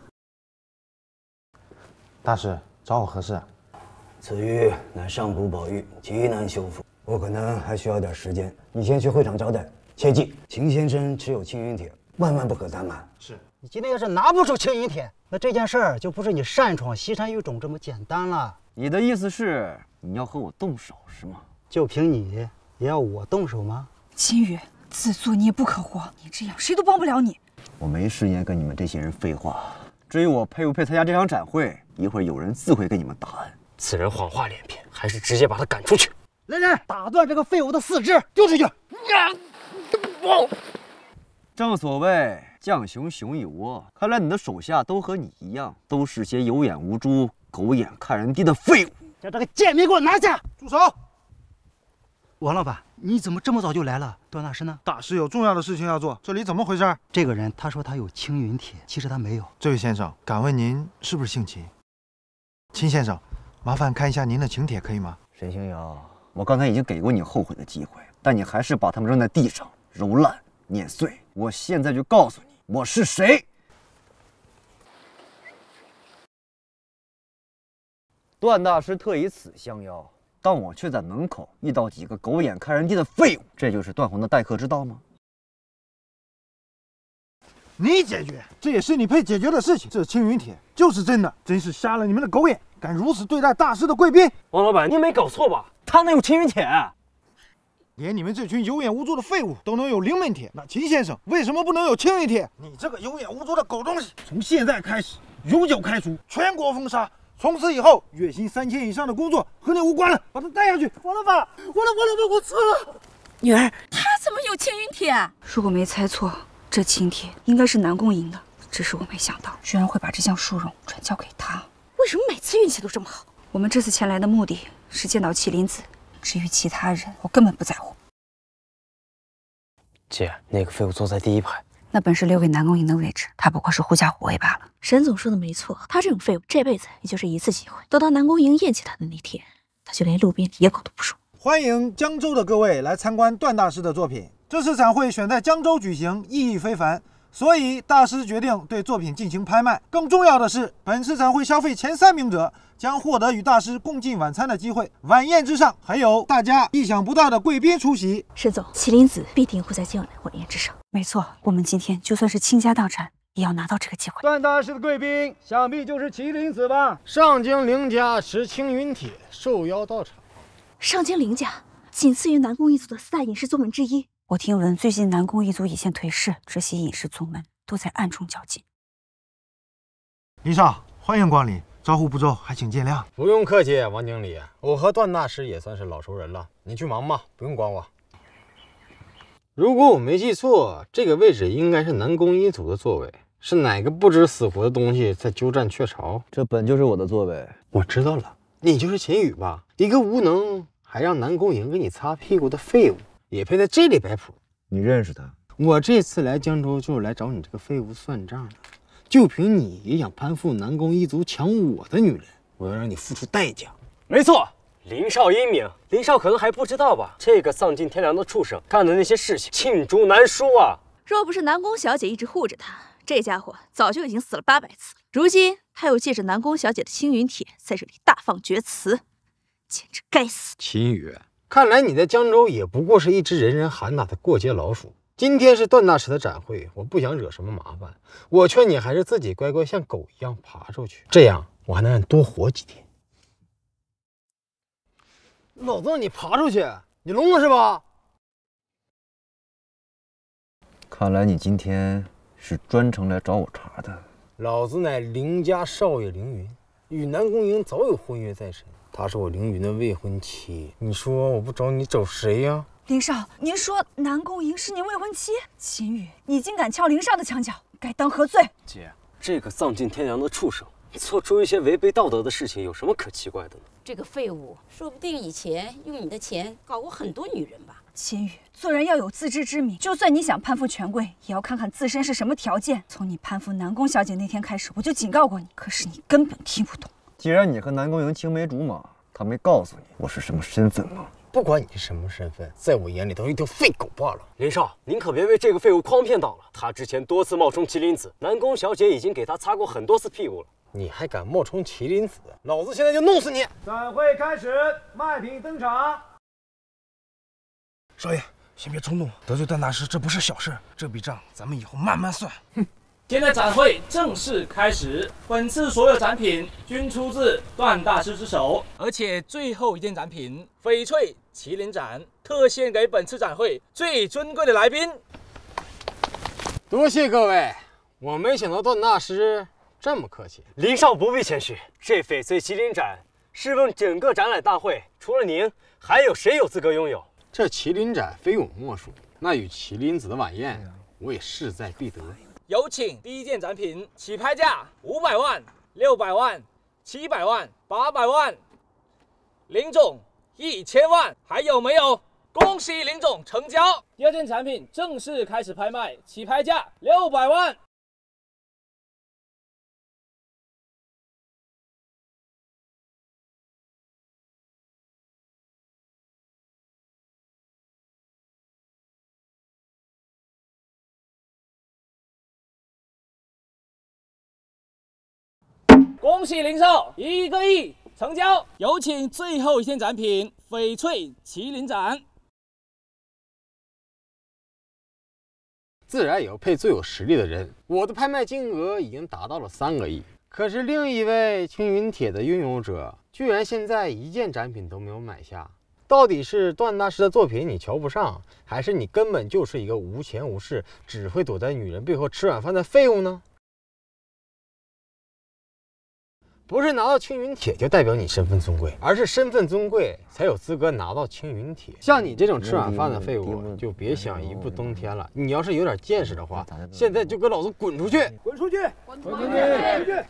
大师找我何事？ 此玉乃上古宝玉，极难修复，我可能还需要点时间。你先去会场招待，切记秦先生持有青云帖，万万不可怠慢。 是。 你今天要是拿不出青云帖，那这件事儿就不是你擅闯西山玉冢这么简单了。 你的意思是你要和我动手是吗？ 就凭你也要我动手吗？ 秦宇，自作孽不可活，你这样谁都帮不了你。 我没时间跟你们这些人废话。至于我配不配参加这场展会，一会儿有人自会给你们答案。 此人谎话连篇，还是直接把他赶出去。 来人，打断这个废物的四肢，丢出去！ 正所谓将熊熊一窝，看来你的手下都和你一样，都是些有眼无珠、狗眼看人低的废物。 将这个贱民给我拿下！ 住手！ 王老板，你怎么这么早就来了？段大师呢？ 大师有重要的事情要做，这里怎么回事？ 这个人他说他有青云帖，其实他没有。 这位先生，敢问您是不是姓秦？秦先生，麻烦看一下您的请帖可以吗？ 沈星瑶，我刚才已经给过你后悔的机会，但你还是把它们扔在地上，揉烂碾碎。我现在就告诉你，我是谁。段大师特以此相邀，但我却在门口遇到几个狗眼看人低的废物，这就是段宏的待客之道吗？ 你解决，这也是你配解决的事情。这青云帖就是真的，真是瞎了你们的狗眼，敢如此对待大师的贵宾！ 王老板，你没搞错吧？他哪有青云帖？ 连你们这群有眼无珠的废物都能有灵门帖，那秦先生为什么不能有青云帖？你这个有眼无珠的狗东西，从现在开始永久开除，全国封杀。从此以后，月薪3000以上的工作和你无关了，把他带下去。王老板，我错了。 女儿，他怎么有青云帖？如果没猜错，这青帖应该是南宫瀛的，只是我没想到，居然会把这项殊荣转交给他。为什么每次运气都这么好？我们这次前来的目的是见到麒麟子，至于其他人，我根本不在乎。 姐，那个废物坐在第一排。 那本是留给南宫瀛的位置，他不过是护驾护卫罢了。 沈总说的没错，他这种废物这辈子也就是一次机会，等到南宫瀛厌弃他的那天，他就连路边野狗都不如。 欢迎江州的各位来参观段大师的作品。这次展会选在江州举行，意义非凡，所以大师决定对作品进行拍卖。更重要的是，本次展会消费前3名者将获得与大师共进晚餐的机会。晚宴之上，还有大家意想不到的贵宾出席。 沈总，麒麟子必定会在今晚的晚宴之上。 没错，我们今天就算是倾家荡产，也要拿到这个机会。 段大师的贵宾，想必就是麒麟子吧？上京凌家持青云帖，受邀到场。 上京凌家仅次于南宫一族的4大隐士宗门之一。 我听闻最近南宫一族已现颓势，这些隐士宗门都在暗中较劲。 李少，欢迎光临，招呼不周，还请见谅。 不用客气，王经理，我和段大师也算是老熟人了，你去忙吧，不用管我。如果我没记错，这个位置应该是南宫一族的座位，是哪个不知死活的东西在鸠占鹊巢？ 这本就是我的座位。 我知道了，你就是秦宇吧？一个无能还让南宫瀛给你擦屁股的废物，也配在这里摆谱？ 你认识他？ 我这次来江州就是来找你这个废物算账的。就凭你也想攀附南宫一族抢我的女人，我要让你付出代价。 没错。林少英明，林少可能还不知道吧？这个丧尽天良的畜生干的那些事情，罄竹难书啊！ 若不是南宫小姐一直护着他， 这家伙早就已经死了800次了，如今他又借着南宫小姐的青云帖在这里大放厥词，简直该死！ 秦羽，看来你在江州也不过是一只人人喊打的过街老鼠。今天是段大师的展会，我不想惹什么麻烦，我劝你还是自己乖乖像狗一样爬出去，这样我还能让你多活几天。老子让你爬出去，你聋了是吧？ 看来你今天是专程来找我茬的。 老子乃凌家少爷凌云，与南宫瀛早有婚约在身，她是我凌云的未婚妻。你说我不找你找谁呀？ 林少，您说南宫瀛是您未婚妻？秦羽，你竟敢撬林少的墙角，该当何罪？ 姐，这个丧尽天良的畜生，做出一些违背道德的事情，有什么可奇怪的呢？ 这个废物，说不定以前用你的钱搞过很多女人吧。 秦羽，做人要有自知之明，就算你想攀附权贵，也要看看自身是什么条件。从你攀附南宫小姐那天开始，我就警告过你，可是你根本听不懂。 既然你和南宫瀛青梅竹马，他没告诉你我是什么身份吗？ 不管你是什么身份，在我眼里都是一条废狗罢了。 林少，您可别被这个废物诓骗到了。他之前多次冒充麒麟子，南宫小姐已经给他擦过很多次屁股了。 你还敢冒充麒麟子？老子现在就弄死你！ 展会开始，卖品登场。 少爷，先别冲动，得罪段大师这不是小事，这笔账咱们以后慢慢算。 哼。现在展会正式开始，本次所有展品均出自段大师之手，而且最后一件展品翡翠麒麟盏特献给本次展会最尊贵的来宾。 多谢各位，我没想到段大师这么客气。 林少不必谦虚，这翡翠麒麟盏试问整个展览大会，除了您，还有谁有资格拥有？ 这麒麟盏非我莫属，那与麒麟子的晚宴，我也势在必得。 有请第一件展品，起拍价500万、600万、700万、800万，林总1000万，还有没有？恭喜林总成交！第二件产品正式开始拍卖，起拍价600万。恭喜林少1个亿成交！有请最后一件展品翡翠麒麟盏。 自然也要配最有实力的人。我的拍卖金额已经达到了3个亿，可是另一位青云帖的拥有者居然现在一件展品都没有买下。到底是段大师的作品你瞧不上，还是你根本就是一个无钱无势、只会躲在女人背后吃软饭的废物呢？不是拿到青云帖就代表你身份尊贵，而是身份尊贵才有资格拿到青云帖。像你这种吃软饭的废物，就别想一步登天了。你要是有点见识的话，现在就给老子滚出去！ 滚出去！滚出去！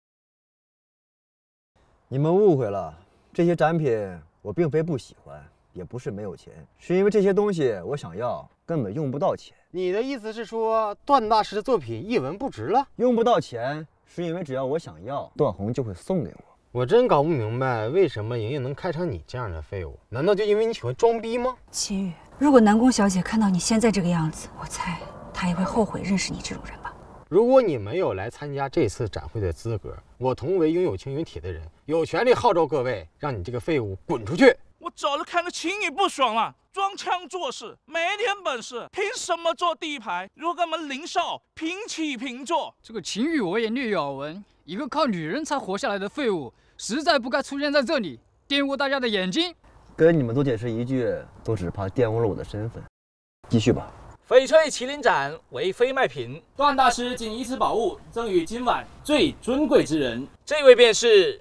你们误会了，这些展品我并非不喜欢，也不是没有钱，是因为这些东西我想要，根本用不到钱。 你的意思是说，段大师的作品一文不值了？ 用不到钱。是因为只要我想要，段宏就会送给我。 我真搞不明白，为什么莹莹能开成你这样的废物？难道就因为你喜欢装逼吗？ 秦羽，如果南宫小姐看到你现在这个样子，我猜她也会后悔认识你这种人吧。 如果你没有来参加这次展会的资格，我同为拥有青云帖的人，有权利号召各位，让你这个废物滚出去！ 我早就看得秦羽不爽了，装腔作势，没点本事，凭什么坐第一排？如果跟我们林少平起平坐。 这个秦羽我也略有耳闻，一个靠女人才活下来的废物，实在不该出现在这里，玷污大家的眼睛。 跟你们多解释一句，都只怕玷污了我的身份。继续吧。 翡翠麒麟盏为非卖品，段大师仅以此宝物赠予今晚最尊贵之人，这位便是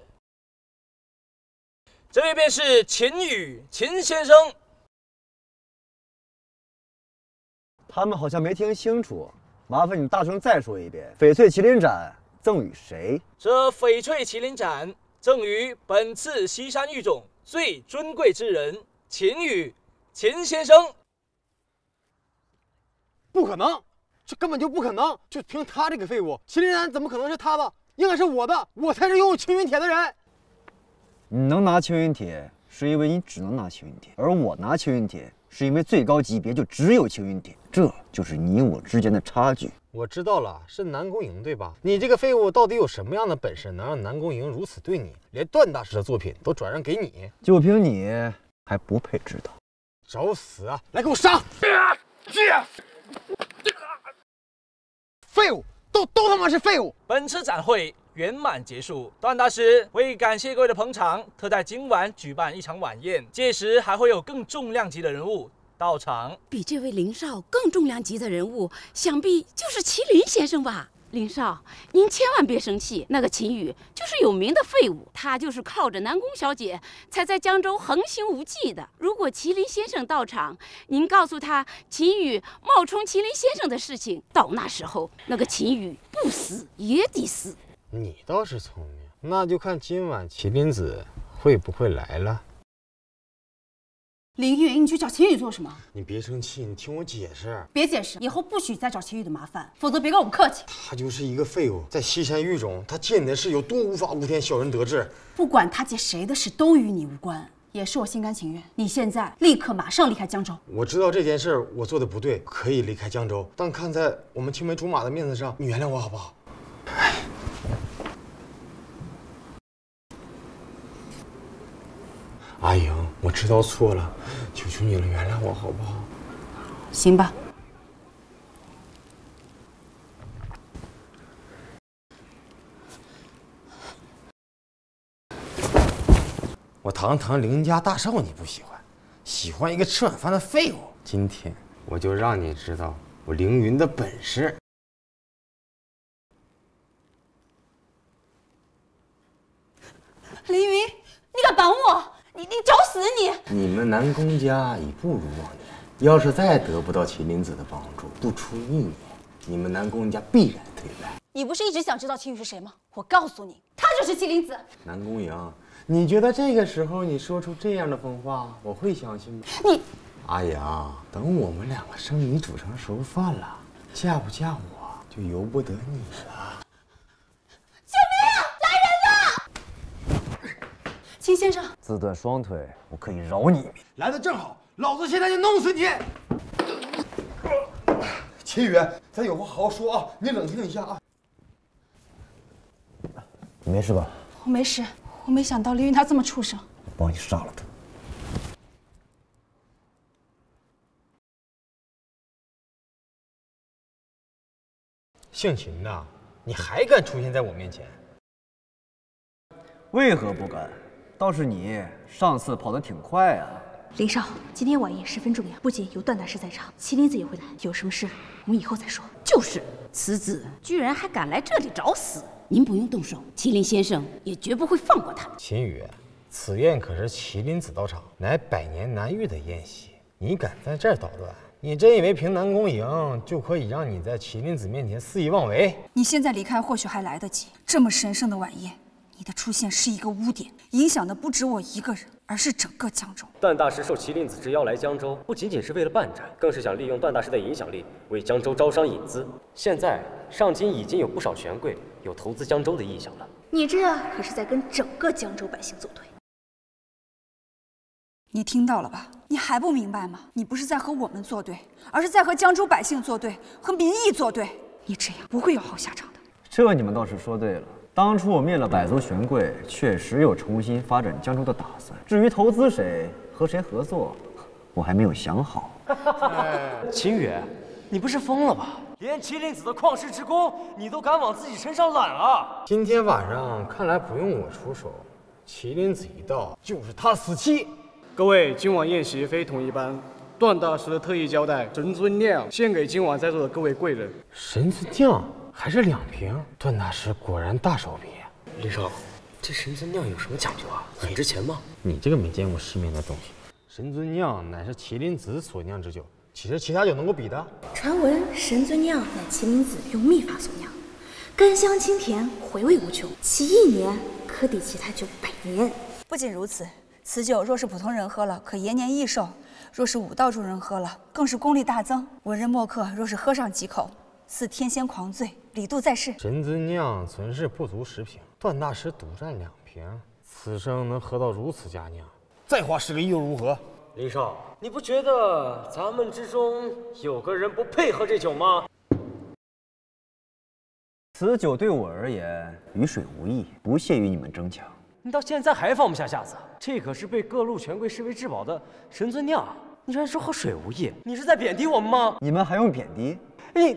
秦羽秦先生。 他们好像没听清楚，麻烦你大声再说一遍。翡翠麒麟盏赠与谁？ 这翡翠麒麟盏赠予本次西山域种最尊贵之人秦羽秦先生。 不可能，这根本就不可能！就凭他这个废物，麒麟盏怎么可能是他的？应该是我的，我才是拥有青云帖的人。 你能拿青云帖，是因为你只能拿青云帖，而我拿青云帖，是因为最高级别就只有青云帖，这就是你我之间的差距。 我知道了，是南宫瀛对吧？你这个废物到底有什么样的本事，能让南宫瀛如此对你，连段大师的作品都转让给你？ 就凭你还不配知道？ 找死啊！来给我杀！ 废物，都他妈是废物！ 本次展会圆满结束，段大师为感谢各位的捧场，特在今晚举办一场晚宴，届时还会有更重量级的人物到场。 比这位林少更重量级的人物，想必就是麒麟先生吧？林少，您千万别生气，那个秦羽就是有名的废物，他就是靠着南宫小姐才在江州横行无忌的。如果麒麟先生到场，您告诉他秦羽冒充麒麟先生的事情，到那时候那个秦羽不死也得死。 你倒是聪明，那就看今晚麒麟子会不会来了。 林云，你去找秦羽做什么？ 你别生气，你听我解释。 别解释，以后不许再找秦羽的麻烦，否则别跟我们客气。 他就是一个废物，在西山狱中，他见的事有多无法无天，小人得志。 不管他借谁的事，都与你无关，也是我心甘情愿。你现在立刻马上离开江州。 我知道这件事我做的不对，可以离开江州，但看在我们青梅竹马的面子上，你原谅我好不好？阿莹，我知道错了，求求你了，原谅我好不好？ 行吧。 我堂堂林家大少你不喜欢，喜欢一个吃晚饭的废物。今天我就让你知道我凌云的本事。 凌云，你敢绑我？你找死你！ 你们南宫家已不如往年，要是再得不到麒麟子的帮助，不出1年，你们南宫家必然退败。 你不是一直想知道秦羽是谁吗？我告诉你，他就是麒麟子。 南宫瀛，你觉得这个时候你说出这样的疯话，我会相信吗？ 你， 阿阳，等我们2个生米煮成熟饭了，嫁不嫁我就由不得你了。 救命！来人呐！秦先生， 自断双腿，我可以饶你一命。 来的正好，老子现在就弄死你！ 秦羽，咱有话好好说啊，你冷静一下啊。 你没事吧？ 我没事，我没想到凌云他这么畜生。 我帮你杀了他。 姓秦的，你还敢出现在我面前？ 为何不敢？倒是你上次跑得挺快啊。 林少，今天晚宴十分重要，不仅有段大师在场，麒麟子也会来。有什么事我们以后再说。 就是，此子居然还敢来这里找死！您不用动手，麒麟先生也绝不会放过他。 秦羽，此宴可是麒麟子到场，乃百年难遇的宴席，你敢在这儿捣乱？你真以为凭南宫瀛就可以让你在麒麟子面前肆意妄为？ 你现在离开或许还来得及，这么神圣的晚宴，你的出现是一个污点，影响的不止我一个人，而是整个江州。 段大师受麒麟子之邀来江州，不仅仅是为了办展，更是想利用段大师的影响力为江州招商引资。现在上京已经有不少权贵有投资江州的意向了。 你这可是在跟整个江州百姓作对。 你听到了吧？你还不明白吗？你不是在和我们作对，而是在和江州百姓作对，和民意作对。你这样不会有好下场的。 这你们倒是说对了。当初我灭了百族权贵，确实有重新发展江州的打算。至于投资谁和谁合作，我还没有想好。 秦羽，你不是疯了吧？连麒麟子的旷世之功，你都敢往自己身上揽啊！ 今天晚上看来不用我出手，麒麟子一到就是他死期。 各位，今晚宴席非同一般，段大师特意交代神尊酿献给今晚在座的各位贵人。 神尊酿还是2瓶，段大师果然大手笔。 林少，这神尊酿有什么讲究啊？很值钱吗？ 你这个没见过世面的东西，神尊酿乃是麒麟子所酿之酒，岂是其他酒能够比的？ 传闻神尊酿乃麒麟子用秘法所酿，甘香清甜，回味无穷，其1年可抵其他酒100年。 不仅如此，此酒若是普通人喝了，可延年益寿；若是武道中人喝了，更是功力大增。文人墨客若是喝上几口，似天仙狂醉，李度在世。 神尊酿存世不足10瓶，段大师独占2瓶，此生能喝到如此佳酿，再花10个亿又如何？ 林少，你不觉得咱们之中有个人不配喝这酒吗？ 此酒对我而言与水无异，不屑与你们争抢。 你到现在还放不下架子？这可是被各路权贵视为至宝的神尊酿，你居然说和水无异？你是在贬低我们吗？ 你们还用贬低？ 你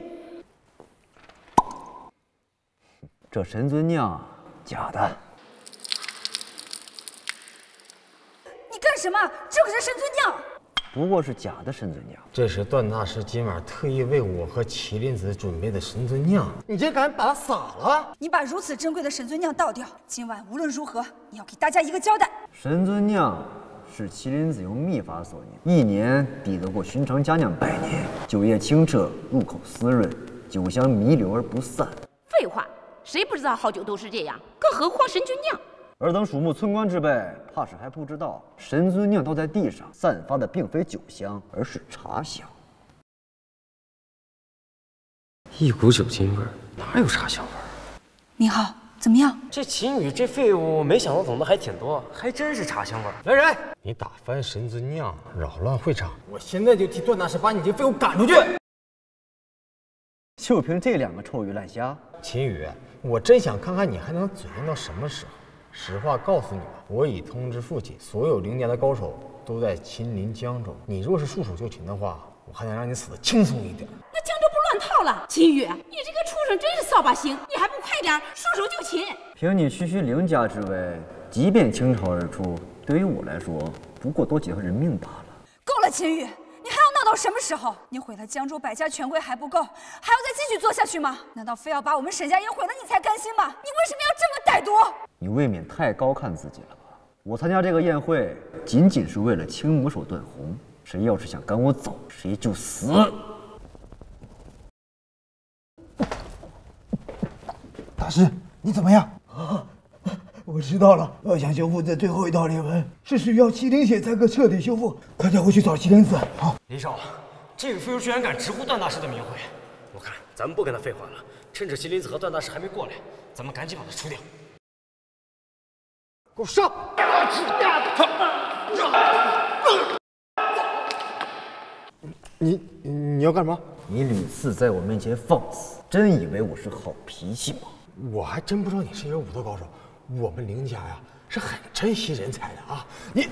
这神尊酿假的。 你干什么？这可是神尊酿。 不过是假的神尊酿。 这是段大师今晚特意为我和麒麟子准备的神尊酿，你竟敢把它洒了！ 你把如此珍贵的神尊酿倒掉，今晚无论如何，你要给大家一个交代。 神尊酿是麒麟子用秘法所酿，1年抵得过寻常佳酿100年。酒液清澈，入口丝润，酒香弥留而不散。 废话，谁不知道好酒都是这样？更何况神君酿。 尔等鼠目寸光之辈，怕是还不知道，神尊酿倒在地上，散发的并非酒香，而是茶香。 一股酒精味儿，哪有茶香味儿？ 明浩，怎么样？ 这秦宇这废物，没想到懂得还挺多，还真是茶香味儿。来人， 你打翻神尊酿，扰乱会场，我现在就替段大师把你这废物赶出去！ 就凭这2个臭鱼烂虾， 秦宇，我真想看看你还能嘴硬到什么时候。实话告诉你吧，我已通知父亲，所有凌家的高手都在亲临江州。你若是束手就擒的话，我还能让你死得轻松一点。 那江州不乱套了？秦宇，你这个畜生真是扫把星，你还不快点束手就擒？ 凭你区区凌家之威，即便倾巢而出，对于我来说，不过多几条人命罢了。 够了，秦宇，你还要闹到什么时候？你毁了江州百家权贵还不够，还要再继续做下去吗？难道非要把我们沈家也毁了你才甘心吗？你为什么要这么歹毒？ 你未免太高看自己了吧？我参加这个宴会，仅仅是为了清魔手段红。谁要是想赶我走，谁就死。 大师，你怎么样？啊，我知道了。要想修复这最后一道裂纹，是需要麒麟血才可彻底修复。快带我去找麒麟子。好。 林少，这个废物居然敢直呼段大师的名讳！我看咱们不跟他废话了，趁着麒麟子和段大师还没过来，咱们赶紧把他除掉。给我上！ 你要干嘛？ 你屡次在我面前放肆，真以为我是好脾气吗？ 我还真不知道你是一个武斗高手。我们凌家呀是很珍惜人才的啊！你，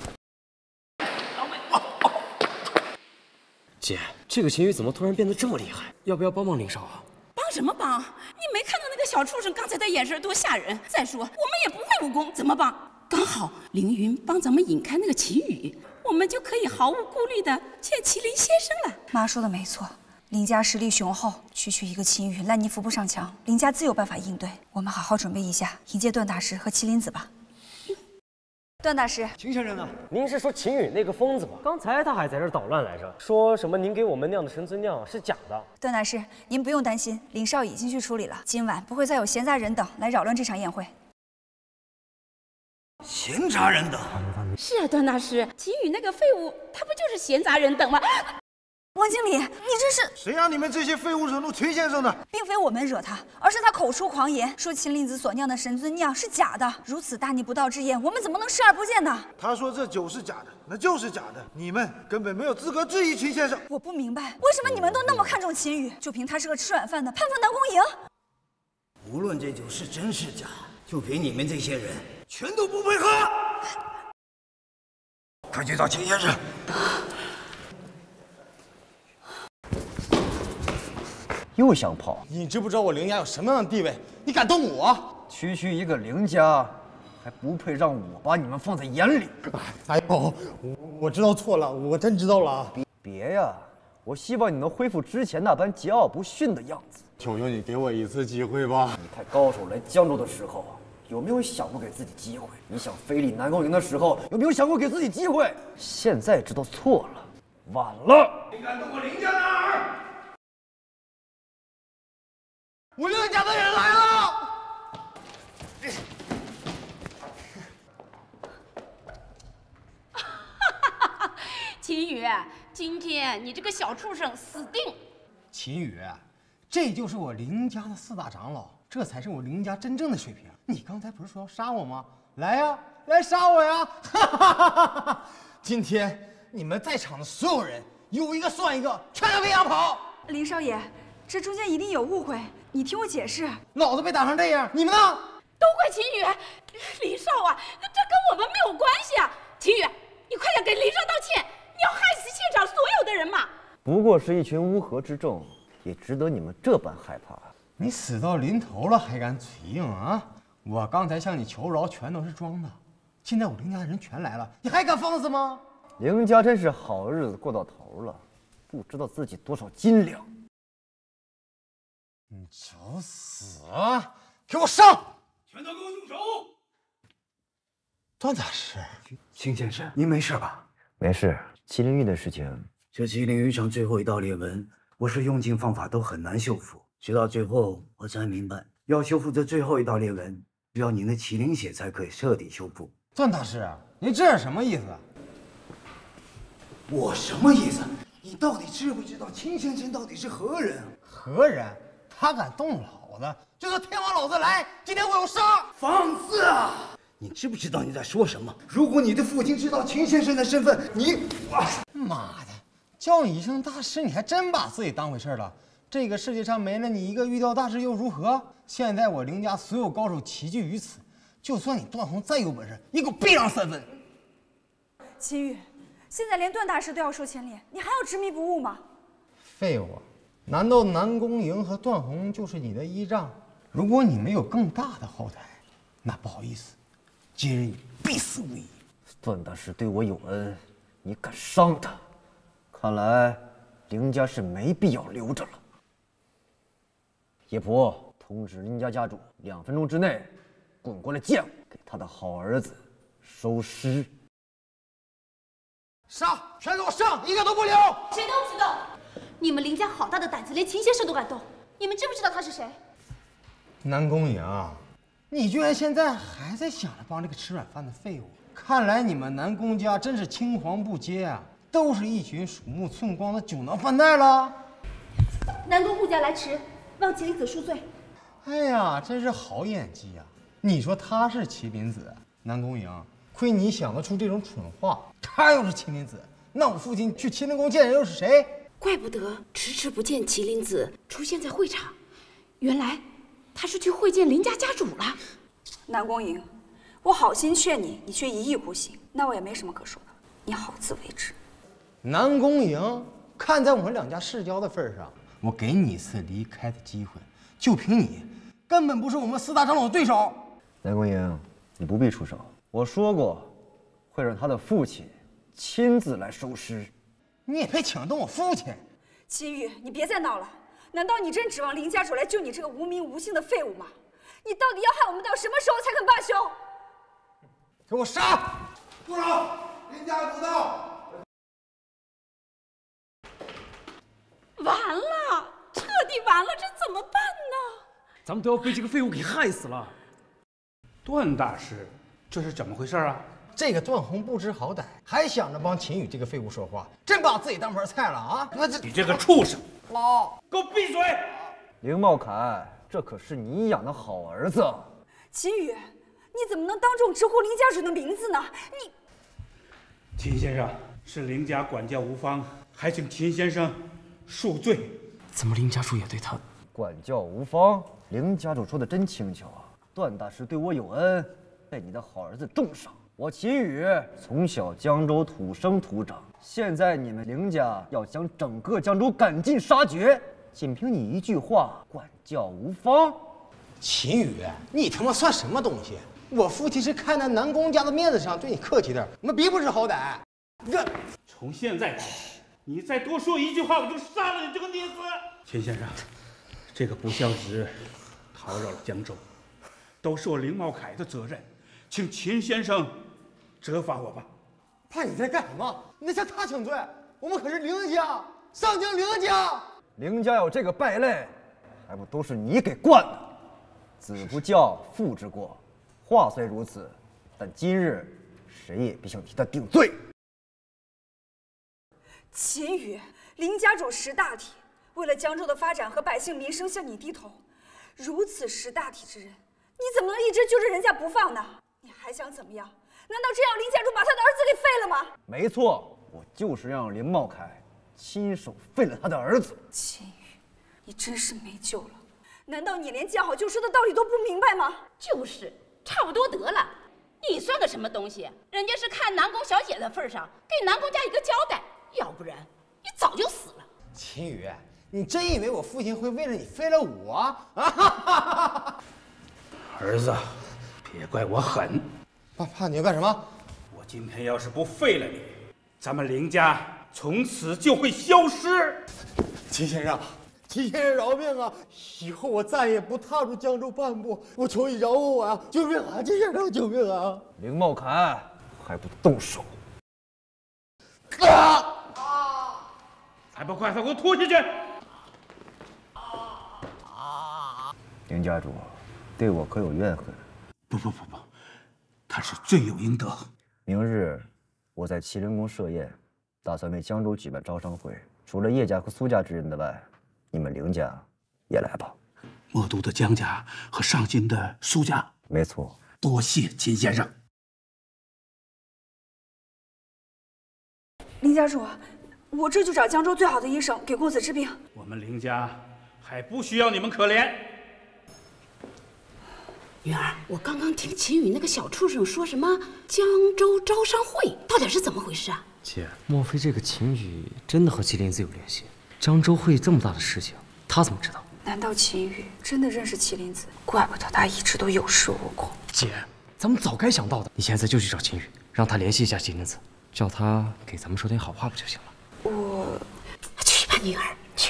姐，这个秦宇怎么突然变得这么厉害？要不要帮帮林少啊？ 帮什么帮？你没看到那个小畜生刚才的眼神多吓人？再说我们也不会武功，怎么帮？刚好凌云帮咱们引开那个秦宇，我们就可以毫无顾虑的见麒麟先生了。 妈说的没错，林家实力雄厚，区区一个秦宇，烂泥扶不上墙，林家自有办法应对。我们好好准备一下，迎接段大师和麒麟子吧。段大师， 秦先生呢？您是说秦宇那个疯子吧？刚才他还在这捣乱来着，说什么您给我们酿的神尊酿是假的。 段大师，您不用担心，林少已经去处理了，今晚不会再有闲杂人等来扰乱这场宴会。 闲杂人等？ 是啊，段大师，秦宇那个废物，他不就是闲杂人等吗？ 王经理，你这是…… 谁让你们这些废物惹怒秦先生的？ 并非我们惹他，而是他口出狂言，说麒麟子所酿的神尊酿是假的。如此大逆不道之言，我们怎么能视而不见呢？ 他说这酒是假的，那就是假的。你们根本没有资格质疑秦先生。 我不明白，为什么你们都那么看重秦宇，就凭他是个吃软饭的，叛反南宫营？ 无论这酒是真是假，就凭你们这些人，全都不配喝！快去找秦先生！ 又想跑？ 你知不知道我凌家有什么样的地位？你敢动我？ 区区一个凌家，还不配让我把你们放在眼里。 哎呦，我知道错了，我真知道了。 别呀，我希望你能恢复之前那般桀骜不驯的样子。 求求你给我一次机会吧！ 你派高手来江州的时候，有没有想过给自己机会？你想非礼南宫营的时候，有没有想过给自己机会？现在知道错了，晚了。 你敢动我凌家的儿？ 我凌家的人来了！ 秦宇，今天你这个小畜生死定！ 秦宇，这就是我凌家的4大长老，这才是我凌家真正的水平。你刚才不是说要杀我吗？来呀，来杀我呀！今天你们在场的所有人，有一个算一个，全都别想跑！ 林少爷，这中间一定有误会。 你听我解释。 老子被打成这样，你们呢？ 都怪秦宇，林少啊，这跟我们没有关系啊！秦宇，你快点给林少道歉，你要害死现场所有的人嘛！ 不过是一群乌合之众，也值得你们这般害怕。 你死到临头了还敢嘴硬啊？我刚才向你求饶全都是装的，现在我林家人全来了，你还敢放肆吗？ 林家真是好日子过到头了，不知道自己多少斤两。 你找死啊！给我上！ 全都给我住手！ 段大师， 秦先生，您没事吧？ 没事，麒麟玉的事情， 这麒麟玉上最后一道裂纹，我是用尽方法都很难修复。直到最后，我才明白，要修复这最后一道裂纹，需要您的麒麟血才可以彻底修复。 段大师，您这是什么意思？ 我什么意思？你到底知不知道秦先生到底是何人？ 何人？他敢动老子，就算天王老子来，今天我有杀！ 放肆啊！你知不知道你在说什么？如果你的父亲知道秦先生的身份，你…… 妈的，叫你一声大师，你还真把自己当回事了。这个世界上没了你一个玉雕大师又如何？现在我林家所有高手齐聚于此，就算你段宏再有本事，也给我避让3分。 秦宇，现在连段大师都要受牵连，你还要执迷不悟吗？ 废物！难道南宫瀛和段宏就是你的依仗？如果你没有更大的后台，那不好意思，今日你必死无疑。 段大师对我有恩，你敢伤他？看来林家是没必要留着了。叶婆，通知林家家主，2分钟之内滚过来见我，给他的好儿子收尸。 上，全给我上，一个都不留！ 谁都不许动！你们林家好大的胆子，连秦先生都敢动！你们知不知道他是谁？ 南宫瀛，你居然现在还在想着帮这个吃软饭的废物？看来你们南宫家真是青黄不接啊，都是一群鼠目寸光的酒囊饭袋了。 南宫护驾来迟，望麒麟子恕罪。 哎呀，真是好演技呀！你说他是麒麟子，南宫瀛，亏你想得出这种蠢话。他要是麒麟子，那我父亲去麒麟宫见人又是谁？ 怪不得迟迟不见麒麟子出现在会场，原来他是去会见林家家主了。 南宫瀛，我好心劝你，你却一意孤行，那我也没什么可说的，你好自为之。 南宫瀛，看在我们2家世交的份上，我给你一次离开的机会，就凭你，根本不是我们4大长老的对手。 南宫瀛，你不必出手，我说过，会让他的父亲亲自来收尸。 你也配请动我父亲？ 秦宇，你别再闹了！难道你真指望林家主来救你这个无名无姓的废物吗？你到底要害我们到什么时候才肯罢休？ 给我杀！ 住手！林家主到！ 完了，彻底完了，这怎么办呢？ 咱们都要被这个废物给害死了。 段大师，这是怎么回事啊？ 这个段宏不知好歹，还想着帮秦宇这个废物说话，真把自己当盘菜了啊！ 你这个畜生！ 老， 给我闭嘴！ 凌茂凯，这可是你养的好儿子。 秦宇，你怎么能当众直呼林家主的名字呢？你， 秦先生是林家管教无方，还请秦先生恕罪。 怎么林家主也对他管教无方？凌家主说的真轻巧啊！段大师对我有恩，被你的好儿子重赏。我秦宇从小江州土生土长，现在你们凌家要将整个江州赶尽杀绝，仅凭你一句话，管教无方？ 秦宇，你他妈算什么东西？我父亲是看在南宫家的面子上对你客气点，我们别不知好歹。 从现在起，你再多说一句话，我就杀了你这个孽子！秦先生，这个不孝之讨扰了江州，都是我凌茂凯的责任，请秦先生责罚我吧。 怕你在干什么？你在向他请罪，我们可是凌家，上京凌家。 凌家有这个败类，还不都是你给惯的？子不教，父之过。话虽如此，但今日谁也别想替他顶罪。 秦宇，林家主识大体，为了江州的发展和百姓民生向你低头，如此识大体之人，你怎么能一直揪着人家不放呢？你还想怎么样？难道真要林家主把他的儿子给废了吗？ 没错，我就是让凌茂凯亲手废了他的儿子。 秦宇，你真是没救了！ 难道你连见好就收的道理都不明白吗？ 就是，差不多得了。你算个什么东西？人家是看南宫小姐的份上，给南宫家一个交代，要不然你早就死了。 秦羽，你真以为我父亲会为了你废了我啊？ 儿子，别怪我狠。 爸，你要干什么？ 我今天要是不废了你，咱们林家从此就会消失。 秦先生，秦先生饶命啊！以后我再也不踏入江州半步，我求你饶我啊！救命啊！秦先生，救命啊！ 凌茂侃，还不动手！ 还不快给我拖下去！ 凌家主，对我可有怨恨？ 不，他是罪有应得。 明日我在麒麟宫设宴，打算为江州举办招商会，除了叶家和苏家之人的外，你们凌家也来吧。 魔都的江家和上京的苏家。 没错。 多谢秦先生。 林家主，我这就找江州最好的医生给公子治病。 我们林家还不需要你们可怜。 云儿，我刚刚听秦羽那个小畜生说什么江州招商会，到底是怎么回事啊？ 姐，莫非这个秦羽真的和麒麟子有联系？江州会这么大的事情，他怎么知道？ 难道秦羽真的认识麒麟子？怪不得他一直都有恃无恐。 姐，咱们早该想到的。你现在就去找秦羽，让他联系一下麒麟子，叫他给咱们说点好话不就行了？ 我去吧，宁儿，去。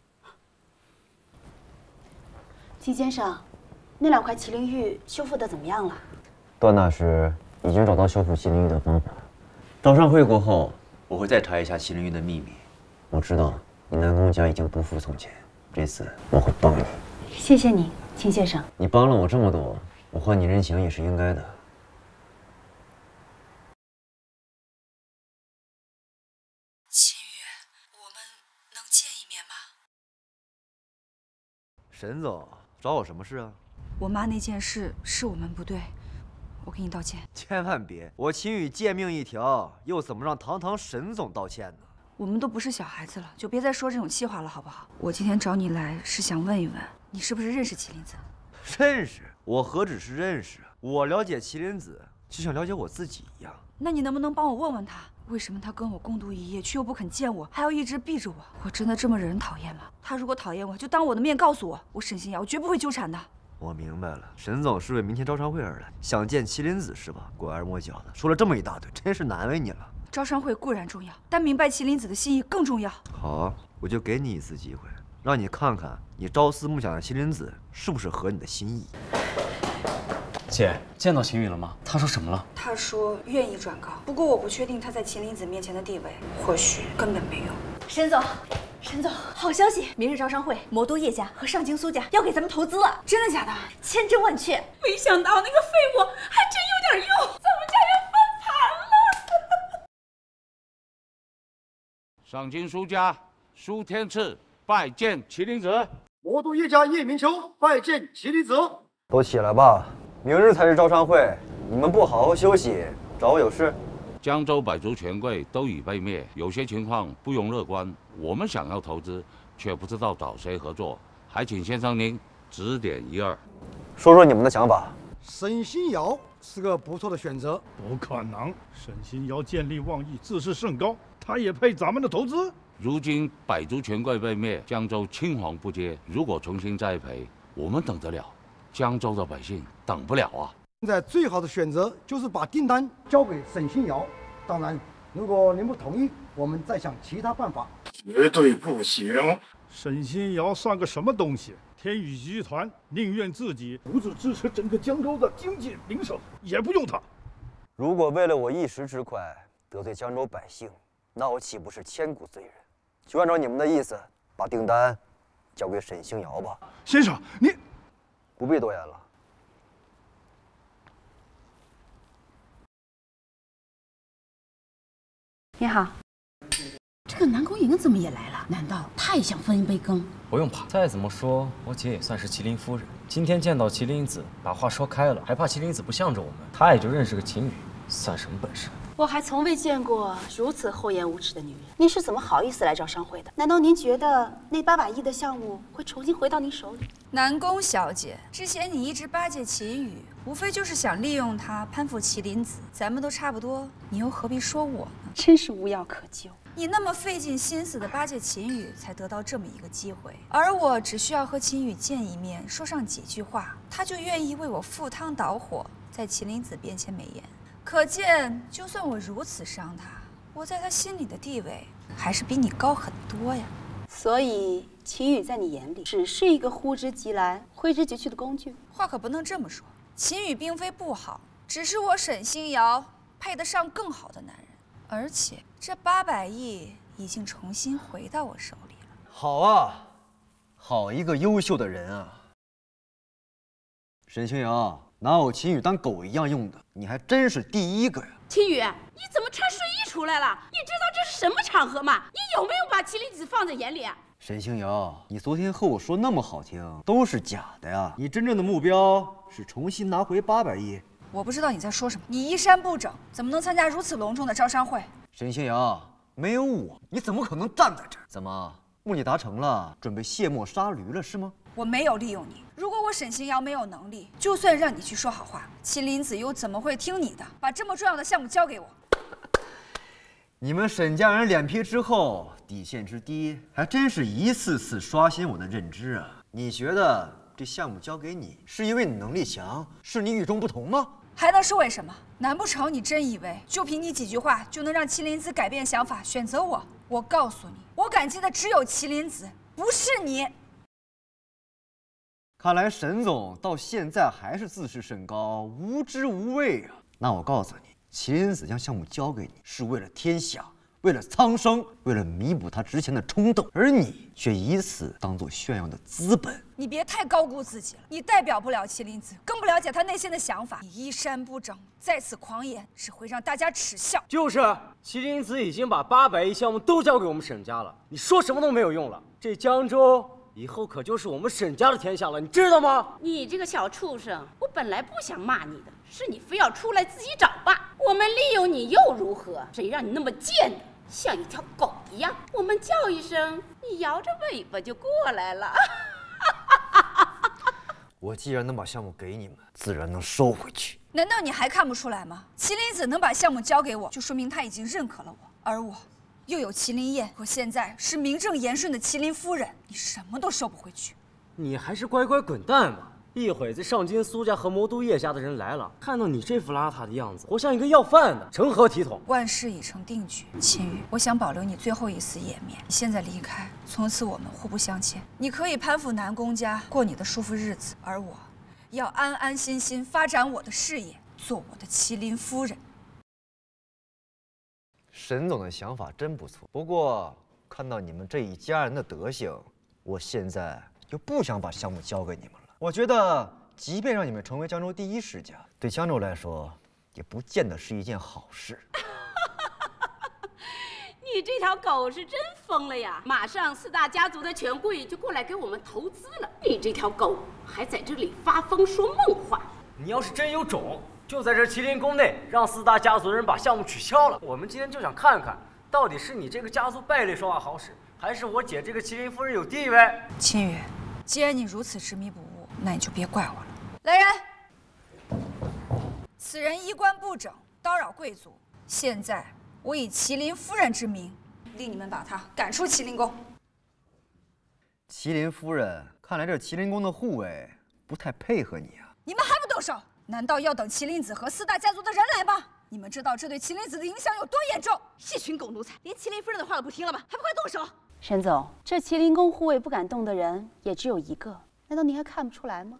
秦先生，那2块麒麟玉修复的怎么样了？ 段大师已经找到修复麒麟玉的方法。招商会过后，我会再查一下麒麟玉的秘密。我知道你南宫家已经不复从前，这次我会帮你。 谢谢你，秦先生。 你帮了我这么多，我还你人情也是应该的。 秦羽，我们能见一面吗？ 沈总，找我什么事啊？ 我妈那件事是我们不对，我给你道歉。 千万别！我秦羽贱命一条，又怎么让堂堂沈总道歉呢？ 我们都不是小孩子了，就别再说这种气话了，好不好？我今天找你来是想问一问，你是不是认识麒麟子？ 认识？我何止是认识，我了解麒麟子，就像了解我自己一样。 那你能不能帮我问问他，为什么他跟我共度一夜，却又不肯见我，还要一直避着我？我真的这么惹人讨厌吗？他如果讨厌我，就当我的面告诉我，我沈新瑶绝不会纠缠的。 我明白了，沈总是为明天招商会而来，想见麒麟子是吧？拐弯抹角的说了这么一大堆，真是难为你了。 招商会固然重要，但明白麒麟子的心意更重要。 好，我就给你一次机会，让你看看你朝思暮想的麒麟子是不是合你的心意。 姐，见到秦羽了吗？他说什么了？ 他说愿意转告，不过我不确定他在麒麟子面前的地位，或许根本没有。 沈总，沈总，好消息！明日招商会，魔都叶家和上京苏家要给咱们投资了， 真的假的？ 千真万确。 没想到那个废物还真有点用，咱们家要翻盘了。 上京苏家苏天赐拜见麒麟子。 魔都叶家叶明秋拜见麒麟子。 都起来吧，明日才是招商会，你们不好好休息，找我有事？ 江州百族权贵都已被灭，有些情况不容乐观。我们想要投资，却不知道找谁合作，还请先生您指点一二。 说说你们的想法。 沈新瑶是个不错的选择。 不可能，沈新瑶见利忘义，自视甚高，他也配咱们的投资？ 如今百族权贵被灭，江州青黄不接，如果重新栽培，我们等得了？江州的百姓等不了啊！ 现在最好的选择就是把订单交给沈新瑶。当然，如果您不同意，我们再想其他办法。 绝对不行！ 沈新瑶算个什么东西？天宇集团宁愿自己独自支持整个江州的经济民生，也不用他。 如果为了我一时之快得罪江州百姓，那我岂不是千古罪人？就按照你们的意思，把订单交给沈星瑶吧。 先生，你不必多言了。 你好，这个南宫莹怎么也来了？难道他也想分一杯羹？ 不用怕，再怎么说，我姐也算是麒麟夫人。今天见到麒麟子，把话说开了，还怕麒麟子不向着我们？她也就认识个秦羽，算什么本事？ 我还从未见过如此厚颜无耻的女人。您是怎么好意思来招商会的？难道您觉得那800亿的项目会重新回到您手里？ 南宫小姐，之前你一直巴结秦羽，无非就是想利用他攀附麒麟子。咱们都差不多，你又何必说我呢？ 真是无药可救。 你那么费尽心思的巴结秦羽，才得到这么一个机会，而我只需要和秦羽见一面，说上几句话，他就愿意为我赴汤蹈火，在麒麟子面前美颜。可见，就算我如此伤他，我在他心里的地位还是比你高很多呀。 所以，秦羽在你眼里只是一个呼之即来、挥之即去的工具。 话可不能这么说，秦羽并非不好，只是我沈星瑶配得上更好的男人，而且这800亿已经重新回到我手里了。 好啊，好一个优秀的人啊！沈星瑶。拿我秦羽当狗一样用的，你还真是第一个呀！ 秦羽，你怎么穿睡衣出来了？你知道这是什么场合吗？你有没有把麒麟子放在眼里？ 沈星瑶，你昨天和我说那么好听，都是假的呀！你真正的目标是重新拿回800亿。 我不知道你在说什么。你衣衫不整，怎么能参加如此隆重的招商会？ 沈星瑶，没有我，你怎么可能站在这儿？怎么，目的达成了，准备卸磨杀驴了是吗？ 我没有利用你。如果我沈星瑶没有能力，就算让你去说好话，麒麟子又怎么会听你的？把这么重要的项目交给我。 你们沈家人脸皮之厚，底线之低，还真是一次次刷新我的认知啊！你觉得这项目交给你，是因为你能力强，是你与众不同吗？ 还能是为什么？难不成你真以为就凭你几句话就能让麒麟子改变想法，选择我？我告诉你，我感激的只有麒麟子，不是你。 看来沈总到现在还是自视甚高，无知无畏啊！那我告诉你，麒麟子将项目交给你，是为了天下，为了苍生，为了弥补他之前的冲动，而你却以此当做炫耀的资本。 你别太高估自己了，你代表不了麒麟子，更不了解他内心的想法。你衣衫不整，在此狂言，只会让大家耻笑。 就是，麒麟子已经把800亿项目都交给我们沈家了，你说什么都没有用了。这江州以后可就是我们沈家的天下了，你知道吗？ 你这个小畜生，我本来不想骂你的，是你非要出来自己找吧。我们利用你又如何？谁让你那么贱呢？像一条狗一样，我们叫一声，你摇着尾巴就过来了。 我既然能把项目给你们，自然能收回去。 难道你还看不出来吗？麒麟子能把项目交给我，就说明他已经认可了我，而我又有麒麟宴，我现在是名正言顺的麒麟夫人，你什么都收不回去。 你还是乖乖滚蛋吧！一会子上京苏家和魔都叶家的人来了，看到你这副邋遢的样子，活像一个要饭的，成何体统？ 万事已成定局，秦羽，我想保留你最后一丝颜面。你现在离开，从此我们互不相欠。你可以攀附南宫家，过你的舒服日子，而我，要安安心心发展我的事业，做我的麒麟夫人。 沈总的想法真不错，不过看到你们这一家人的德行，我现在就不想把项目交给你们了。我觉得，即便让你们成为江州第1世家，对江州来说，也不见得是一件好事。 你这条狗是真疯了呀！马上4大家族的权贵就过来给我们投资了，你这条狗还在这里发疯说梦话。 你要是真有种，就在这麒麟宫内让4大家族的人把项目取消了。我们今天就想看看，到底是你这个家族败类说话好使，还是我姐这个麒麟夫人有地位？ 秦羽，既然你如此执迷不悟，那你就别怪我了。来人，此人衣冠不整，叨扰贵族。现在我以麒麟夫人之名，令你们把他赶出麒麟宫。 麒麟夫人，看来这麒麟宫的护卫不太配合你啊！ 你们还不动手？难道要等麒麟子和4大家族的人来吗？你们知道这对麒麟子的影响有多严重？ 一群狗奴才，连麒麟夫人的话都不听了吗？还不快动手！沈总，这麒麟宫护卫不敢动的人也只有1个，难道您还看不出来吗？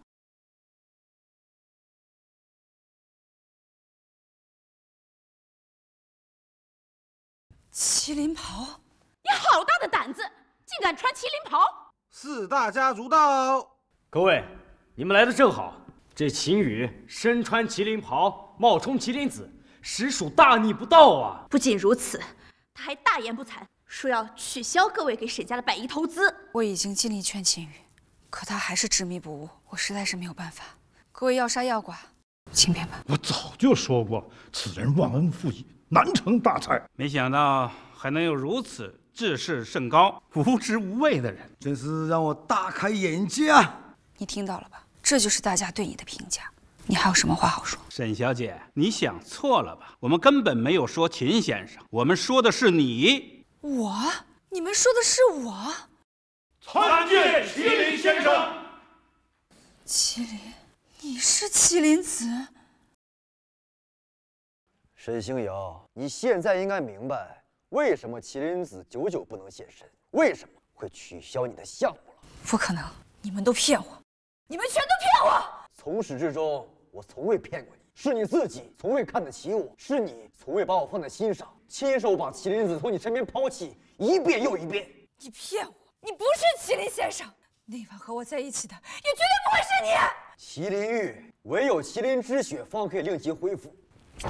麒麟袍， 你好大的胆子，竟敢穿麒麟袍 ！4大家族到， 各位，你们来的正好。这秦羽身穿麒麟袍，冒充麒麟子，实属大逆不道啊！ 不仅如此，他还大言不惭，说要取消各位给沈家的100亿投资。 我已经尽力劝秦羽，可他还是执迷不悟，我实在是没有办法。各位要杀要剐，请便吧。 我早就说过，此人忘恩负义， 难成大才。 没想到还能有如此志士甚高、无知无畏的人， 真是让我大开眼界啊！ 你听到了吧？这就是大家对你的评价。你还有什么话好说？ 沈小姐，你想错了吧？我们根本没有说秦先生，我们说的是你。 我？你们说的是我？ 参见麒麟先生。 麒麟，你是麒麟子？ 沈星瑶，你现在应该明白，为什么麒麟子久久不能现身，为什么会取消你的项目了。 不可能，你们都骗我，你们全都骗我！ 从始至终，我从未骗过你，是你自己从未看得起我，是你从未把我放在心上，亲手把麒麟子从你身边抛弃，一遍又一遍。 你骗我，你不是麒麟先生，那晚和我在一起的也绝对不会是你。 麒麟玉，唯有麒麟之血方可以令其恢复。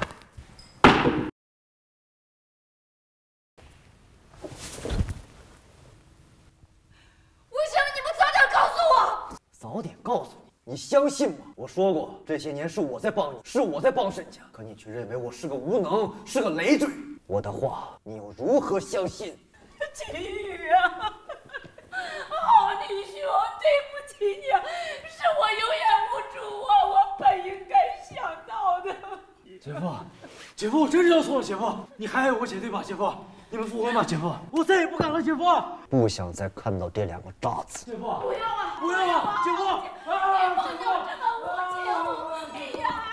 为什么你们早点告诉我？ 早点告诉你。你相信吗？我说过，这些年是我在帮你，是我在帮沈家，可你却认为我是个无能，是个累赘。我的话，你又如何相信？ 秦宇啊，好弟兄，对不起你，是我有眼无珠啊，我本应该想到的。 姐夫，姐夫，我真知道错了，姐夫，你还爱我姐对吧？姐夫，你们复婚吧，姐夫，我再也不敢了，姐夫。 不想再看到这两个渣子。 姐夫， 不要啊！ 不要啊！姐夫， 你不能这么无情！哎呀！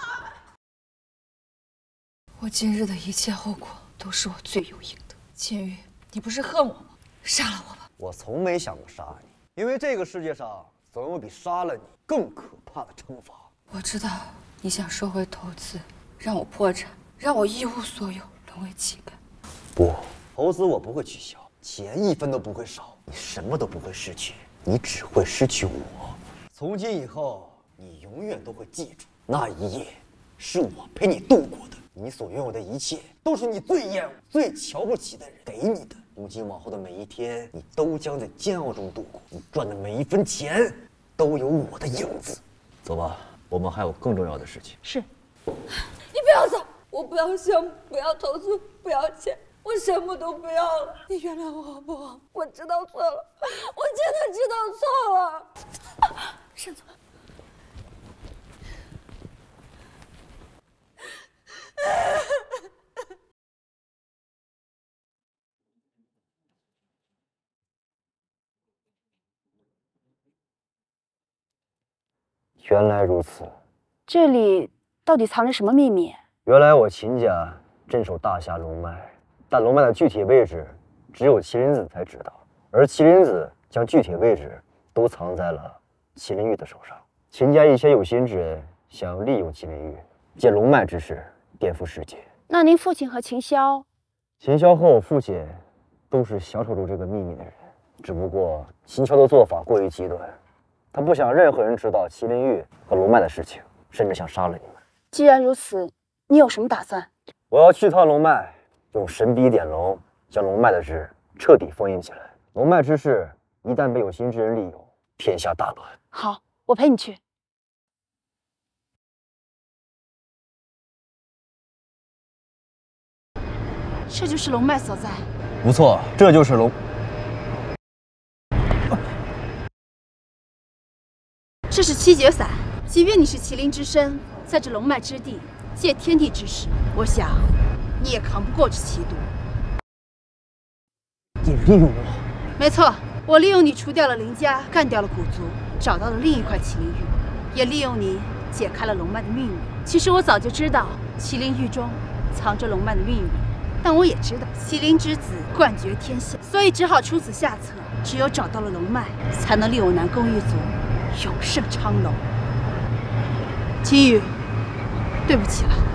我今日的一切后果都是我罪有应得。秦宇，你不是恨我吗？杀了我吧！ 我从没想过杀你，因为这个世界上总有比杀了你更可怕的惩罚。 我知道你想收回投资，让我破产，让我一无所有，沦为乞丐。 不，投资我不会取消，钱一分都不会少，你什么都不会失去，你只会失去我。从今以后，你永远都会记住，那一夜是我陪你度过的。你所拥有的一切，都是你最厌恶、最瞧不起的人给你的。从今往后的每一天，你都将在煎熬中度过。你赚的每一分钱，都有我的影子。走吧，我们还有更重要的事情。 是。 你不要走，我不要项目，不要投资，不要钱，我什么都不要了。你原谅我好不好？我知道错了，我真的知道错了。沈总。 原来如此， 这里到底藏着什么秘密？ 原来我秦家镇守大峡龙脉，但龙脉的具体位置只有麒麟子才知道，而麒麟子将具体位置都藏在了麒麟玉的手上。秦家一些有心之人想要利用麒麟玉，借龙脉之势颠覆世界。 那您父亲和秦霄， 秦霄和我父亲都是想守住这个秘密的人，只不过秦霄的做法过于极端，他不想任何人知道麒麟玉和龙脉的事情，甚至想杀了你们。 既然如此，你有什么打算？ 我要去趟龙脉，用神笔点龙，将龙脉的汁彻底封印起来。龙脉之事一旦被有心之人利用，天下大乱。 好，我陪你去。这就是龙脉所在。 不错，这就是龙。 这是七绝伞，即便你是麒麟之身，在这龙脉之地借天地之势，我想你也扛不过这七毒。 你利用我？ 没错，我利用你除掉了林家，干掉了古族，找到了另一块麒麟玉，也利用你解开了龙脉的秘密。其实我早就知道麒麟玉中藏着龙脉的秘密，但我也知道麒麟之子冠绝天下，所以只好出此下策。只有找到了龙脉，才能令我南宫一族永胜昌隆。秦羽，对不起了。